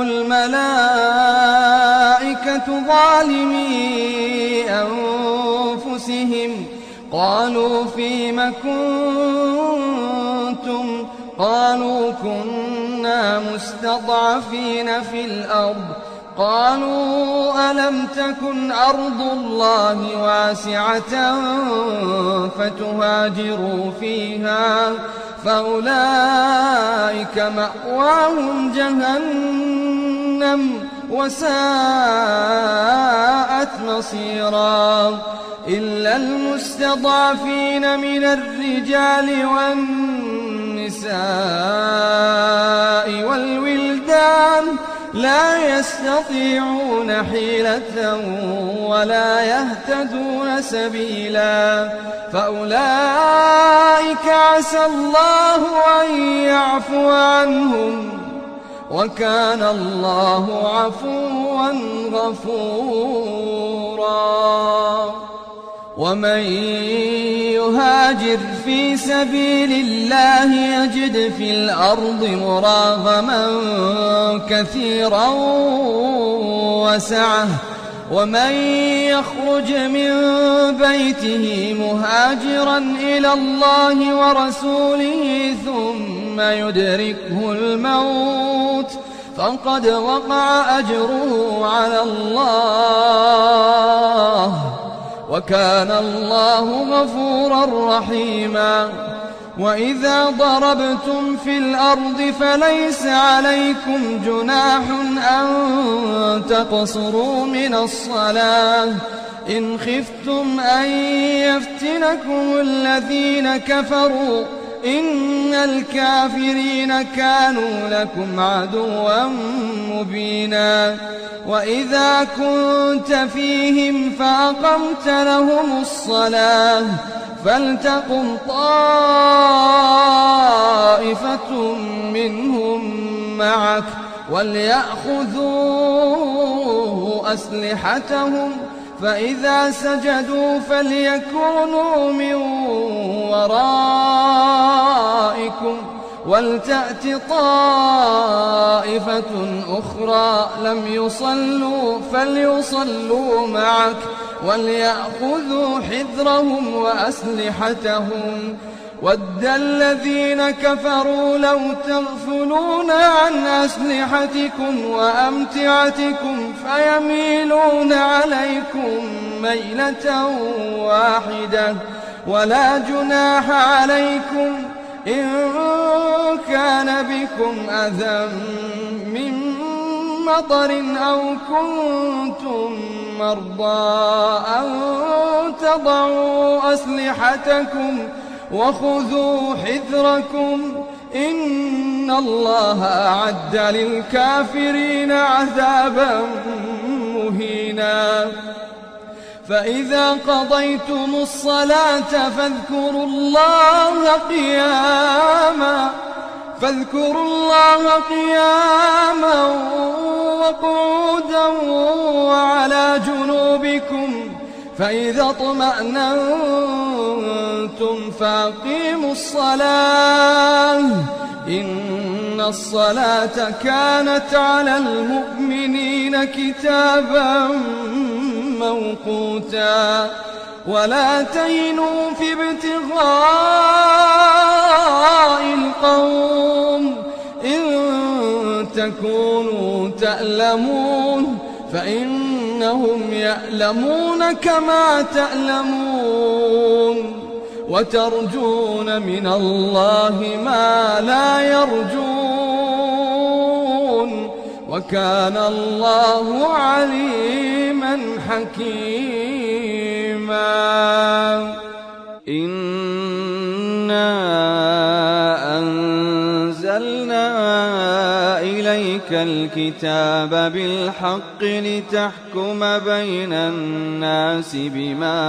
الملائكة ظالمي أنفسهم قالوا فيم كنتم قالوا كنا مستضعفين في الأرض قالوا ألم تكن أرض الله واسعة فتهاجروا فيها فأولئك مأواهم جهنم وساءت مصيرا إلا المستضعفين من الرجال والنساء والولدان لا يستطيعون حيلة ولا يهتدون سبيلا فأولئك عسى الله أن يعفو عنهم وكان الله عفوا غفورا. ومن يهاجر في سبيل الله يجد في الأرض مراغما كثيرا وسعة ومن يخرج من بيته مهاجرا إلى الله ورسوله ثم يدركه الموت فقد وقع أجره على الله وكان الله غفورا رحيما. وإذا ضربتم في الأرض فليس عليكم جناح أن تقصروا من الصلاة إن خفتم أن يفتنكم الذين كفروا إن الكافرين كانوا لكم عدوا مبينا. وإذا كنت فيهم فأقمت لهم الصلاة فلتقم طائفة منهم معك وليأخذوا أسلحتهم فإذا سجدوا فليكونوا من وراءكم ولتأت طائفة أخرى لم يصلوا فليصلوا معك وليأخذوا حذرهم وأسلحتهم ود الذين كفروا لو تغفلون عن أسلحتكم وأمتعتكم فيميلون عليكم ميلة واحدة ولا جناح عليكم إن كان بكم أذى من مطر أو كنتم مرضى أن تضعوا أسلحتكم وخذوا حذركم إن الله أعد للكافرين عذابا مهينا فإذا قضيتم الصلاة فاذكروا الله قياما وقعودا وعلى جنوبكم فإذا اطمأننتم فأقيموا الصلاة إن الصلاة كانت على المؤمنين كتابا موقوتا ولا تهنوا في ابتغاء القوم إن تكونوا تألمون فإنهم يألمون كما تألمون وترجون من الله ما لا يرجون وكان الله عليما حكيما إنا أنزلنا إليك الكتاب بالحق لتحكم بين الناس بما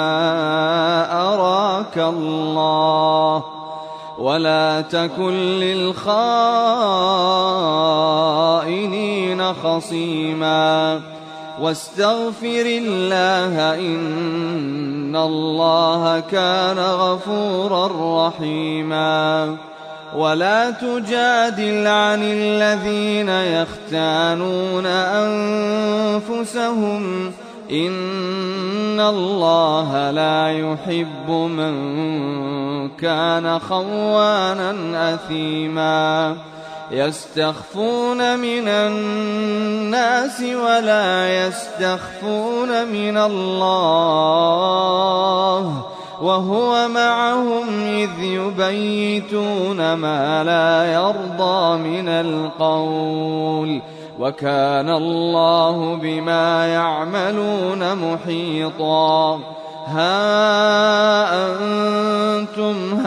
أراك الله ولا تكن للخائنين خصيما واستغفر الله إن الله كان غفورا رحيما ولا تجادل عن الذين يختانون أنفسهم إن الله لا يحب من كان خوانا أثيما يستخفون من الناس ولا يستخفون من الله وهو معهم إذ يبيتون ما لا يرضى من القول وكان الله بما يعملون محيطا ها أنتم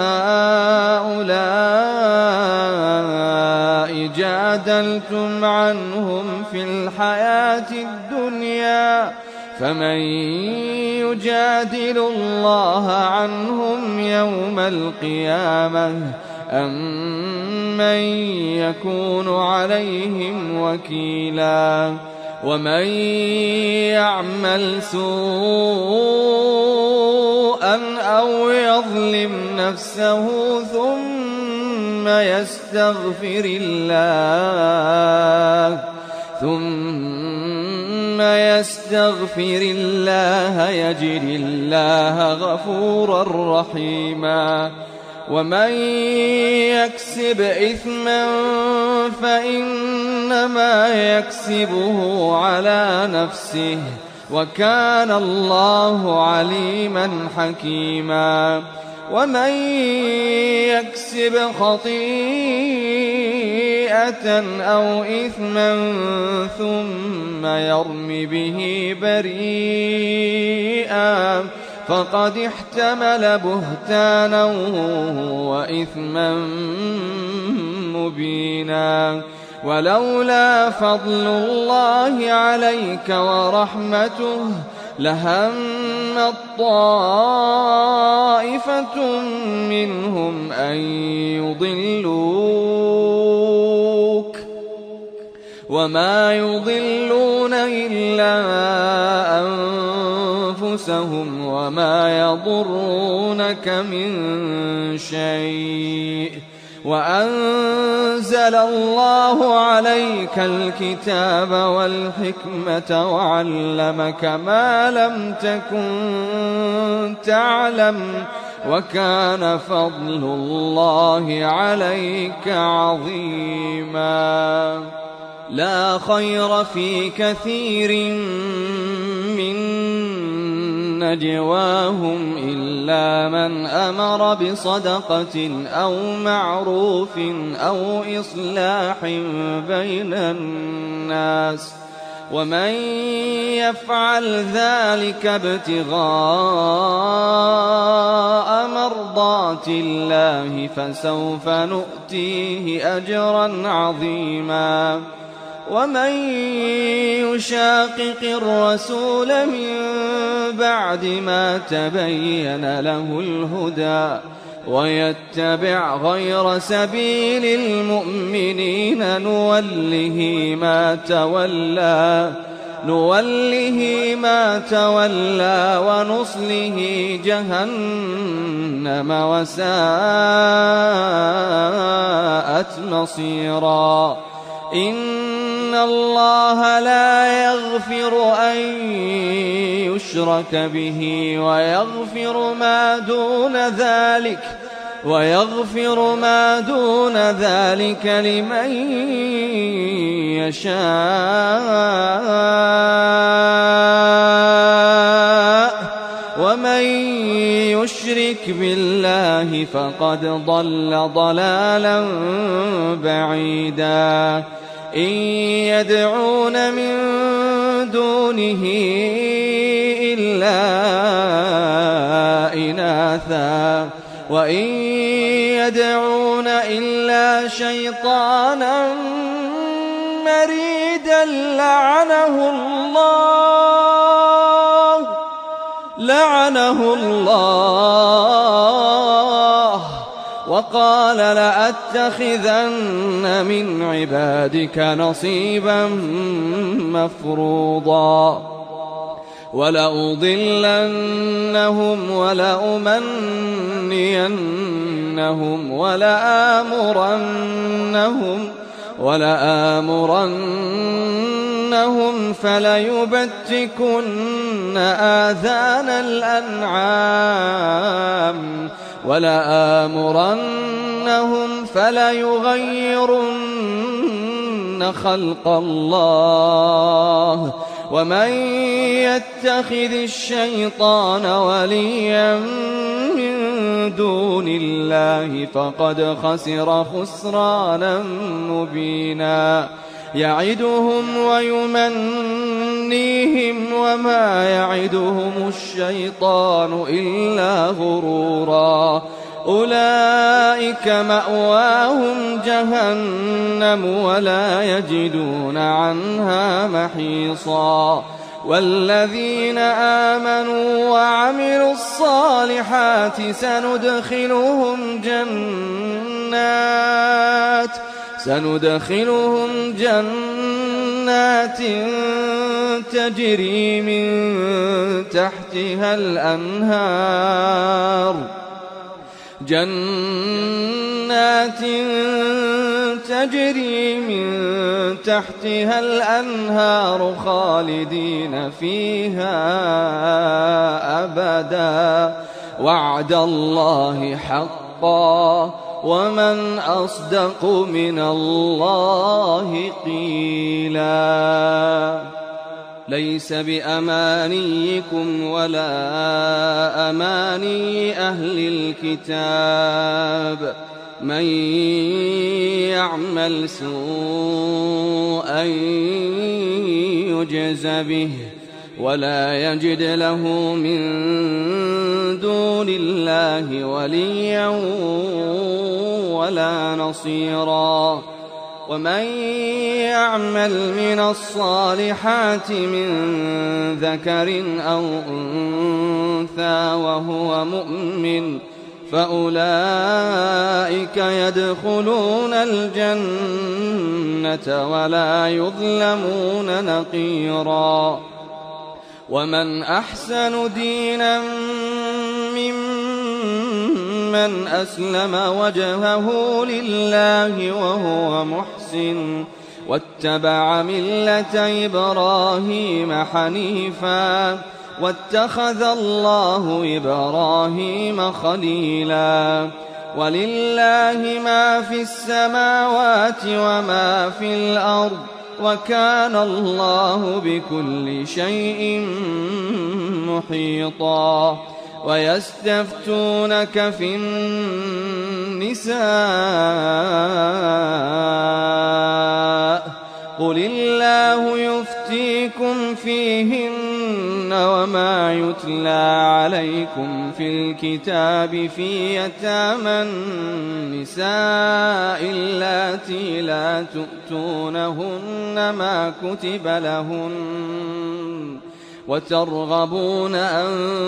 هؤلاء جادلتم عنهم في الحياة الدنيا فمن يجادل الله عنهم يوم القيامة أم من يكون عليهم وكيلا ومن يعمل سوءا أو يظلم نفسه ثم يستغفر الله يجد الله غفورا رحيما ومن يكسب إثما فإنما يكسبه على نفسه وكان الله عليما حكيما ومن يكسب خطيئة أو إثما ثم يرم به بريئا فقد احتمل بهتانا وإثما مبينا ولولا فضل الله عليك ورحمته لهمت طائفة منهم أن يضلوك وما يضلون إلا أنفسهم وما يضرونك من شيء وأنزل الله عليك الكتاب والحكمة وعلمك ما لم تكن تعلم وكان فضل الله عليك عظيما. لا خير في كثير من نجواهم إلا من أمر بصدقة أو معروف أو إصلاح بين الناس ومن يفعل ذلك ابتغاء مرضات الله فسوف نؤتيه أجرا عظيما. ومن يشاقق الرسول من بعد ما تبين له الهدى ويتبع غير سبيل المؤمنين نوله ما تولى ونصله جهنم وساءت مصيرا. إن الله لا يغفر أن يشرك به ويغفر ما دون ذلك لمن يشاء ومن يشرك بالله فقد ضل ضلالا بعيدا. إن يدعون من دونه إلا إناثا وإن يدعون إلا شيطانا مريدا لعنه الله وقال لأتخذن من عبادك نصيبا مفروضا ولأضلنهم ولأمنينهم ولآمرنهم فليبتكن آذان الأنعام ولآمرنهم فليغيرن خلق الله ومن يتخذ الشيطان وليا من دون الله فقد خسر خسرانا مبينا. يعدهم ويمنيهم وما يعدهم الشيطان إلا غرورا. أولئك مأواهم جهنم ولا يجدون عنها محيصا. والذين آمنوا وعملوا الصالحات سندخلهم جنات تجري من تحتها الأنهار خالدين فيها أبدا. وعد الله حقا ومن أصدق من الله قيلا. ليس بأمانيكم ولا أماني أهل الكتاب من يعمل سوءا يجز به ولا يجد له من دون الله وليا ولا نصيرا. ومن يعمل من الصالحات من ذكر أو أنثى وهو مؤمن فأولئك يدخلون الجنة ولا يظلمون نقيرا. ومن أحسن دينا ممن من أسلم وجهه لله وهو محسن واتبع ملة إبراهيم حنيفا واتخذ الله إبراهيم خليلا ولله ما في السماوات وما في الأرض وكان الله بكل شيء محيطا ويستفتونك في النساء قل الله يفتيكم فيهن وما يتلى عليكم في الكتاب في يتامى النساء اللاتي لا تؤتونهن ما كتب لهن وترغبون أن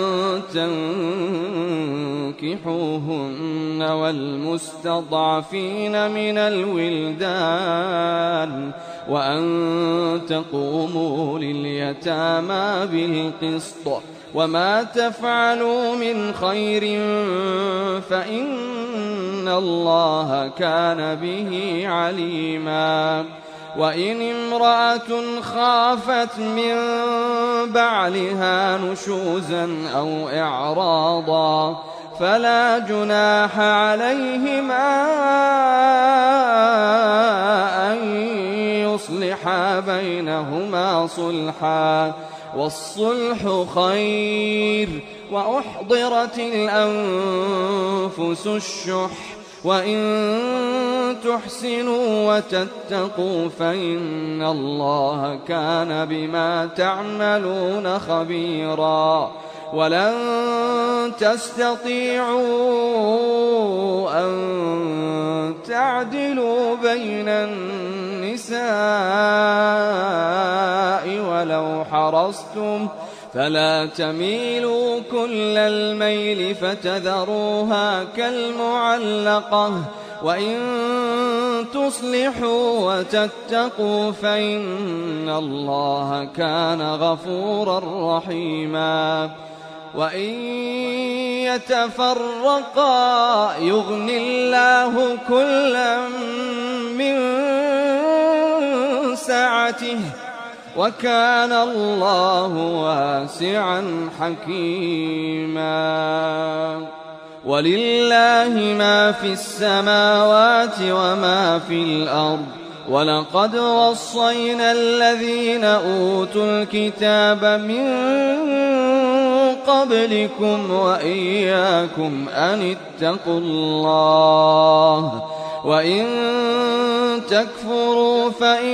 تنكحوهن والمستضعفين من الولدان وأن تقوموا لليتامى بالقسط وما تفعلوا من خير فإن الله كان به عليما وإن امرأة خافت من بعلها نشوزا أو إعراضا فلا جناح عليهما أن يصلحا بينهما صلحا والصلح خير وأحضرت الأنفس الشح وإن تحسنوا وتتقوا فإن الله كان بما تعملون خبيرا ولن تستطيعوا أن تعدلوا بين النساء ولو حرصتم فلا تميلوا كل الميل فتذروها كالمعلقة وإن تصلحوا وتتقوا فإن الله كان غفورا رحيما وإن يتفرقا يغن الله كلا من سعته وكان الله واسعا حكيما ولله ما في السماوات وما في الأرض ولقد وصينا الذين أوتوا الكتاب من قبلكم وإياكم أن اتقوا الله وإن تكفروا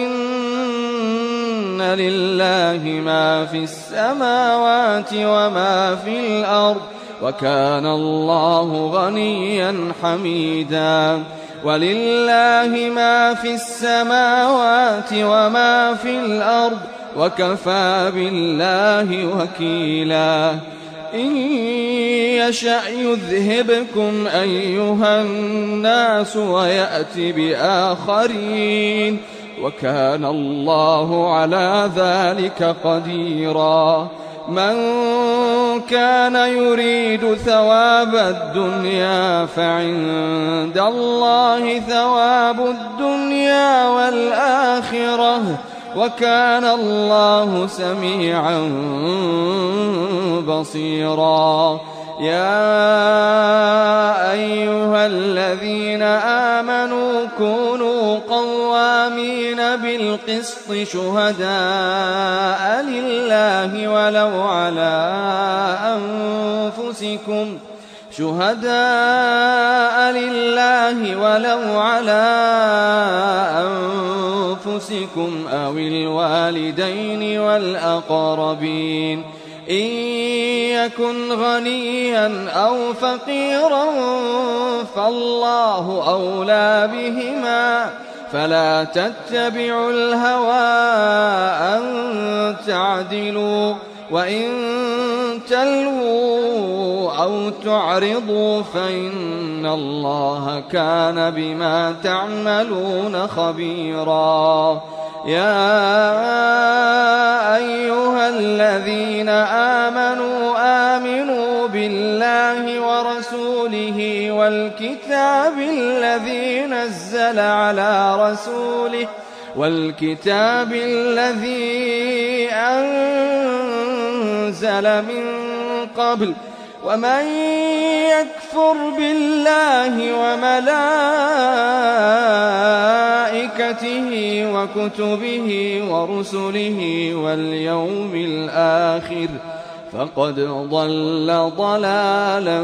فإن لله ما في السماوات وما في الأرض وكان الله غنيا حميدا ولله ما في السماوات وما في الأرض وكفى بالله وكيلا إن يشأ يذهبكم أيها الناس ويأتي بآخرين وكان الله على ذلك قديرا من كان يريد ثواب الدنيا فعند الله ثواب الدنيا والآخرة وكان الله سميعا بصيرا يا أيها الذين آمنوا كونوا قوامين بالقسط شهداء لله ولو على أنفسكم أو الوالدين والأقربين إن يكن غنيا أو فقيرا فالله أولى بهما فلا تتبعوا الهوى أن تعدلوا وإن تلووا أو تعرضوا فإن الله كان بما تعملون خبيرا يا أيها الذين آمنوا بالله ورسوله والكتاب الذي أنزل من قبل ومن يكفر بالله وملائكته وكتبه ورسله واليوم الآخر فقد ضل ضلالا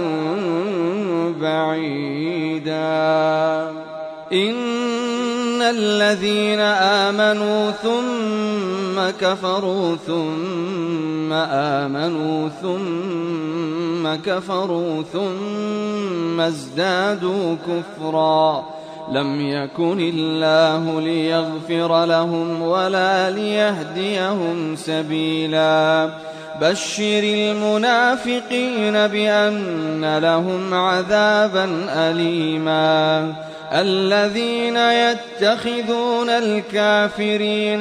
بعيدا. إن الذين آمنوا ثم كفروا ثم آمنوا ثم كفروا ثم ازدادوا كفرا لم يكن الله ليغفر لهم ولا ليهديهم سبيلا. بشر المنافقين بأن لهم عذابا أليما. الذين يتخذون الكافرين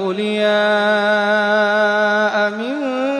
أولياء من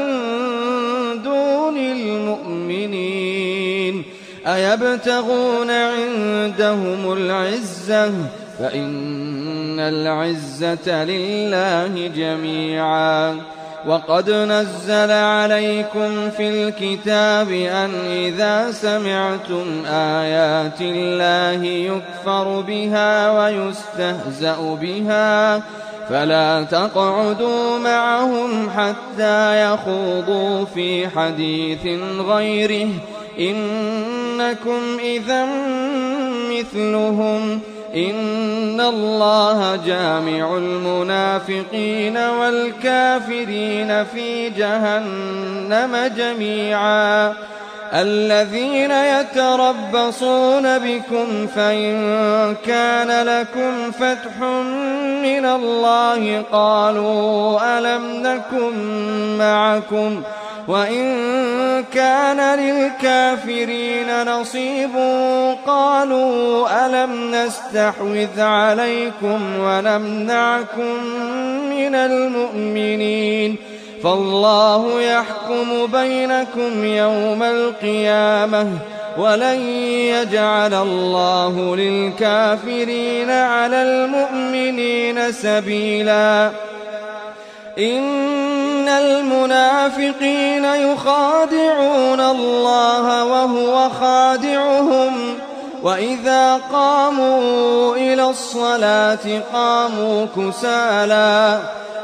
دون المؤمنين أيبتغون عندهم العزة فإن العزة لله جميعا. وقد نزل عليكم في الكتاب أن إذا سمعتم آيات الله يكفر بها ويستهزأ بها فلا تقعدوا معهم حتى يخوضوا في حديث غيره إنكم إذا مثلهم إن الله جامع المنافقين والكافرين في جهنم جميعا. الذين يتربصون بكم فإن كان لكم فتح من الله قالوا ألم نكن معكم وإن كان للكافرين نصيب قالوا ألم نستحوذ عليكم ونمنعكم من المؤمنين فالله يحكم بينكم يوم القيامة ولن يجعل الله للكافرين على المؤمنين سبيلا. إن المنافقين يخادعون الله وهو خادعهم وإذا قاموا إلى الصلاة قاموا كسالى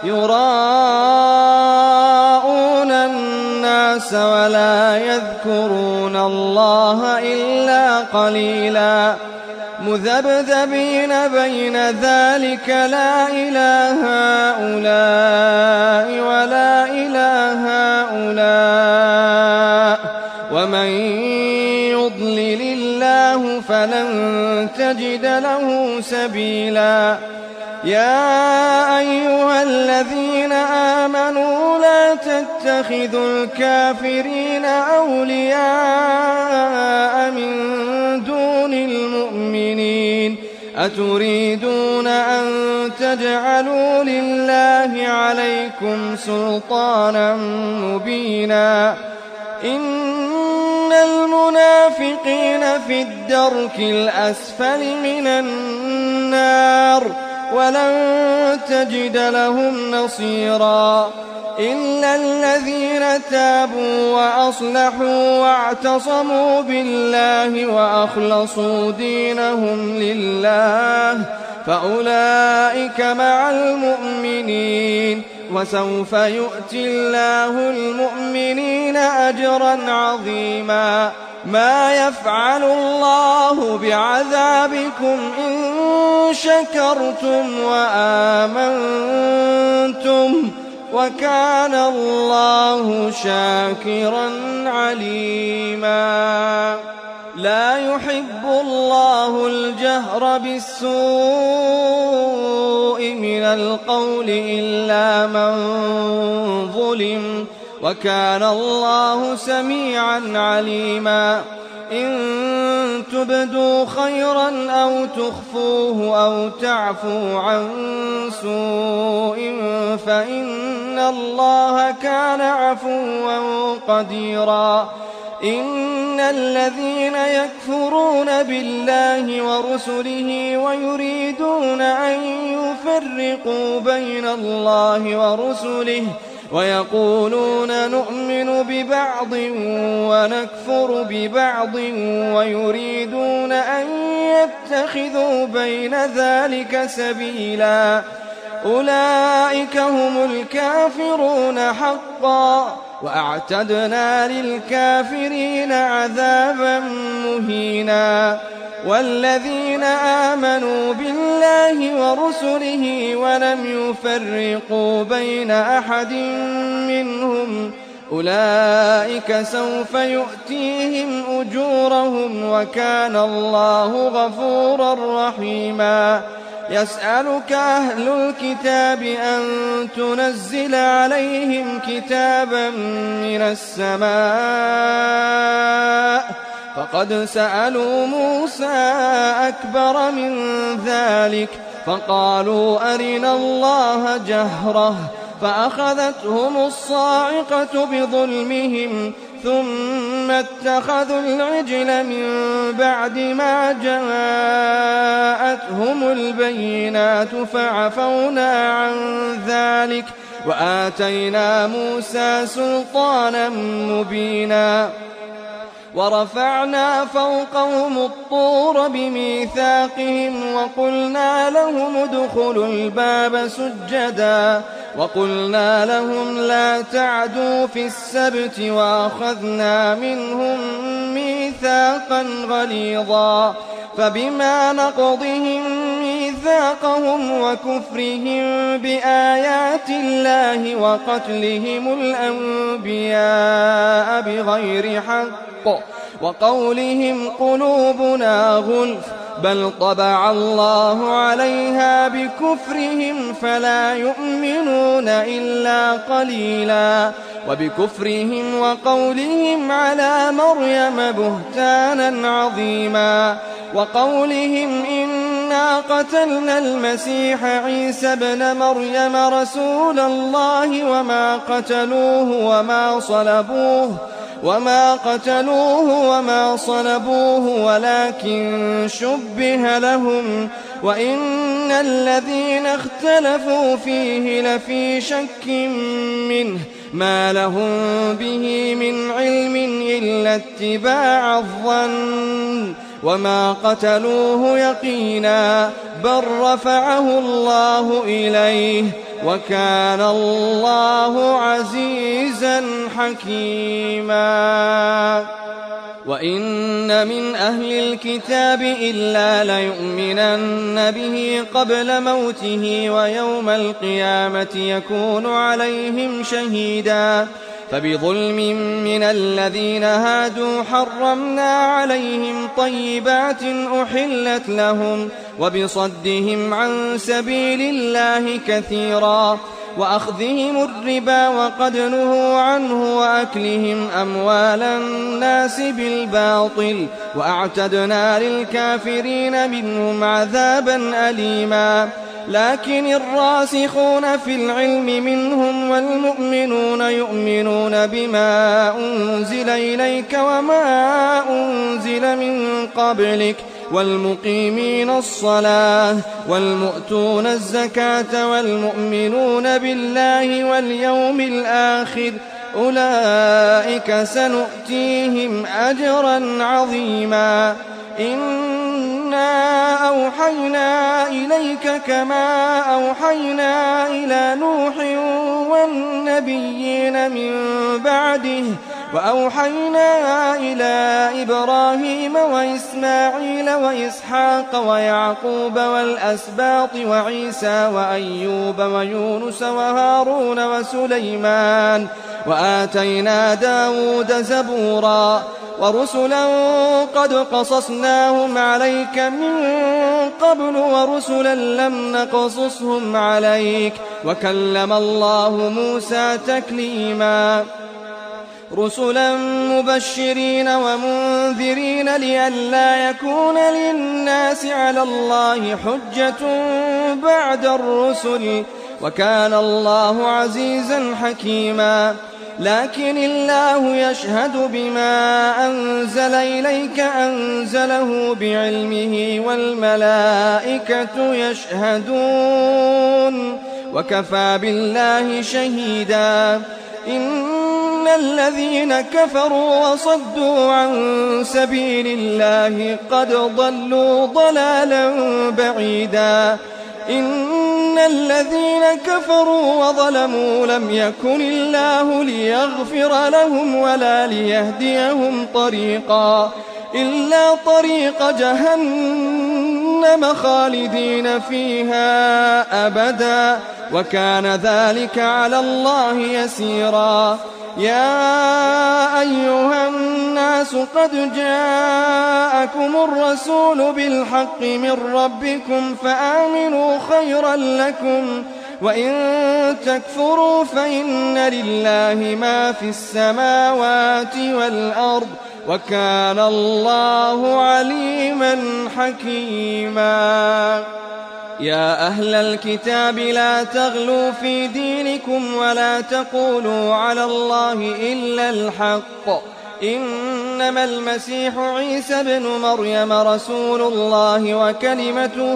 يراءون الناس ولا يذكرون الله إلا قليلا. مذبذبين بين ذلك لا إله هؤلاء ولا إله هؤلاء ومن يضلل الله فلن تجد له سبيلا. يا أيها الذين آمنوا لا تتخذوا الكافرين أولياء من دون المؤمنين أتريدون أن تجعلوا لله عليكم سلطانا مبينا. إن المنافقين في الدرك الأسفل من النار ولن تجد لهم نصيرا إلا الذين تابوا وأصلحوا واعتصموا بالله وأخلصوا دينهم لله فأولئك مع المؤمنين وسوف يؤتي الله المؤمنين أجرا عظيما. ما يفعل الله بعذابكم إن شكرتم وآمنتم وكان الله شاكرا عليما. لا يحب الله الجهر بالسوء من القول إلا من ظلم وكان الله سميعا عليما. إن تبدوا خيرا أو تخفوه أو تعفوا عن سوء فإن الله كان عفوا قديرا. إن الذين يكفرون بالله ورسله ويريدون أن يفرقوا بين الله ورسله ويقولون نؤمن ببعض ونكفر ببعض ويريدون أن يتخذوا بين ذلك سبيلا أولئك هم الكافرون حقا وأعتدنا للكافرين عذابا مهينا والذين آمنوا بالله ورسله ولم يفرقوا بين أحد منهم أولئك سوف يؤتيهم أجورهم وكان الله غفورا رحيما يسألك أهل الكتاب أن تنزل عليهم كتابا من السماء فقد سألوا موسى أكبر من ذلك فقالوا أرنا الله جهرة فأخذتهم الصاعقة بظلمهم ثم اتخذوا العجل من بعد ما جاءتهم البينات فعفونا عن ذلك وآتينا موسى سلطانا مبينا ورفعنا فوقهم الطور بميثاقهم وقلنا لهم ادخلوا الباب سجدا وقلنا لهم لا تعدوا في السبت وأخذنا منهم ميثاقا غليظا فبما نقضهم ميثاقهم وكفرهم بآيات الله وقتلهم الأنبياء بغير حق وقولهم قلوبنا غلف بل طبع الله عليها بكفرهم فلا يؤمنون إلا قليلا وبكفرهم وقولهم على مريم بهتانا عظيما وقولهم إنا قتلنا المسيح عيسى ابن مريم رسول الله وما قتلوه وما صلبوه ولكن شبه لهم وإن الذين اختلفوا فيه لفي شك منه ما لهم به من علم إلا اتباع الظن وما قتلوه يقينا بل رفعه الله إليه وكان الله عزيزا حكيما وإن من أهل الكتاب إلا ليؤمنن به قبل موته ويوم القيامة يكون عليهم شهيدا فبظلم من الذين هادوا حرمنا عليهم طيبات أحلت لهم وبصدهم عن سبيل الله كثيرا وأخذهم الربا وقد نهوا عنه وأكلهم أموال الناس بالباطل وأعتدنا للكافرين منهم عذابا أليما لكن الراسخون في العلم منهم والمؤمنون يؤمنون بما أنزل إليك وما أنزل من قبلك والمقيمين الصلاة والمؤتون الزكاة والمؤمنون بالله واليوم الآخر أولئك سنؤتيهم أجرا عظيما إنا أوحينا إليك كما أوحينا إلى نوح والنبيين من بعده وأوحينا إلى إبراهيم وإسماعيل وإسحاق ويعقوب والأسباط وعيسى وأيوب ويونس وهارون وسليمان وآتينا داود زبورا ورسلا قد قصصناهم عليك من قبل ورسلا لم نقصصهم عليك وكلم الله موسى تكليما رسلا مبشرين ومنذرين لئلا يكون للناس على الله حجة بعد الرسل وكان الله عزيزا حكيما لكن الله يشهد بما أنزل إليك أنزله بعلمه والملائكة يشهدون وكفى بالله شهيدا إن الذين كفروا وصدوا عن سبيل الله قد ضلوا ضلالا بعيدا إن الذين كفروا وظلموا لم يكن الله ليغفر لهم ولا ليهديهم طريقا إلا طريق جهنم خالدين فيها أبدا وكان ذلك على الله يسيرا يا أيها الناس قد جاءكم الرسول بالحق من ربكم فآمنوا خيرا لكم وإن تكفروا فإن لله ما في السماوات والأرض وكان الله عليما حكيما يا أهل الكتاب لا تغلوا في دينكم ولا تقولوا على الله إلا الحق إنما المسيح عيسى بن مريم رسول الله وكلمته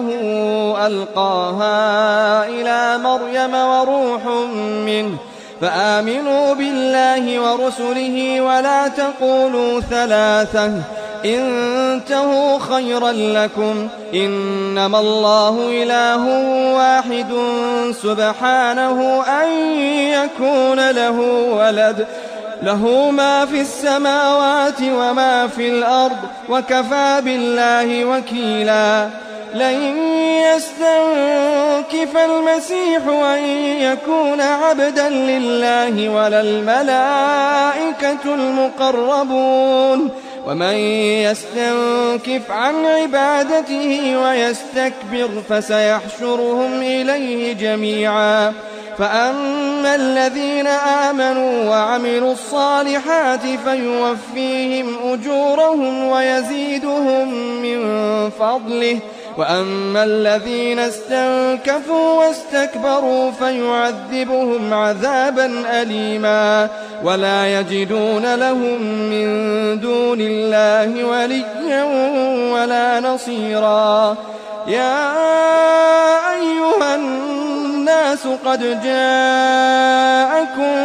ألقاها إلى مريم وروح منه فآمنوا بالله ورسله ولا تقولوا ثلاثة انتهوا خيرا لكم إنما الله إله واحد سبحانه أن يكون له ولد له ما في السماوات وما في الأرض وكفى بالله وكيلا لن يستنكف المسيح أن يكون عبدا لله ولا الملائكة المقربون ومن يستنكف عن عبادته ويستكبر فسيحشرهم إليه جميعا فأما الذين آمنوا وعملوا الصالحات فيوفيهم أجورهم ويزيدهم من فضله وأما الذين استنكفوا واستكبروا فيعذبهم عذابا أليما ولا يجدون لهم من دون الله وليا ولا نصيرا يا أيها الناس قد جاءكم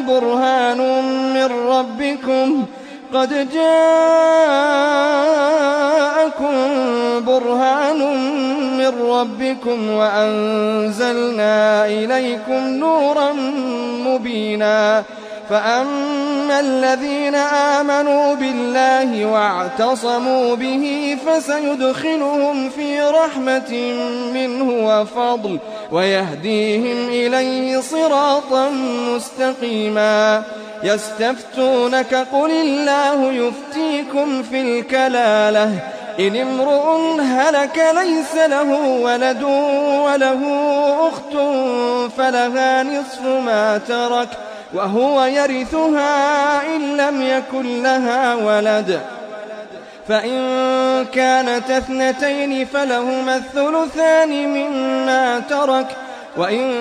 برهان من ربكم وأنزلنا إليكم نورا مبينا فأما الذين آمنوا بالله واعتصموا به فسيدخلهم في رحمة منه وفضل ويهديهم إليه صراطا مستقيما يستفتونك قل الله يفتيكم في الكلالة إن امرؤ هلك ليس له ولد وله أخت فلها نصف ما ترك وهو يرثها إن لم يكن لها ولد فإن كانت اثنتين فلهما الثلثان مما ترك وإن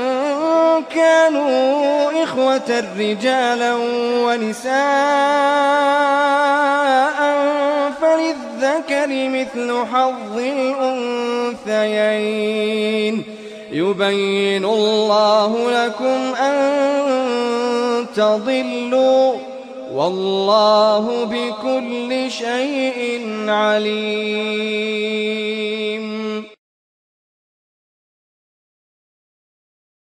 كانوا إخوة رجالا ونساء فللذكر مثل حظ الأنثيين يبين الله لكم أن تضلوا والله بكل شيء عليم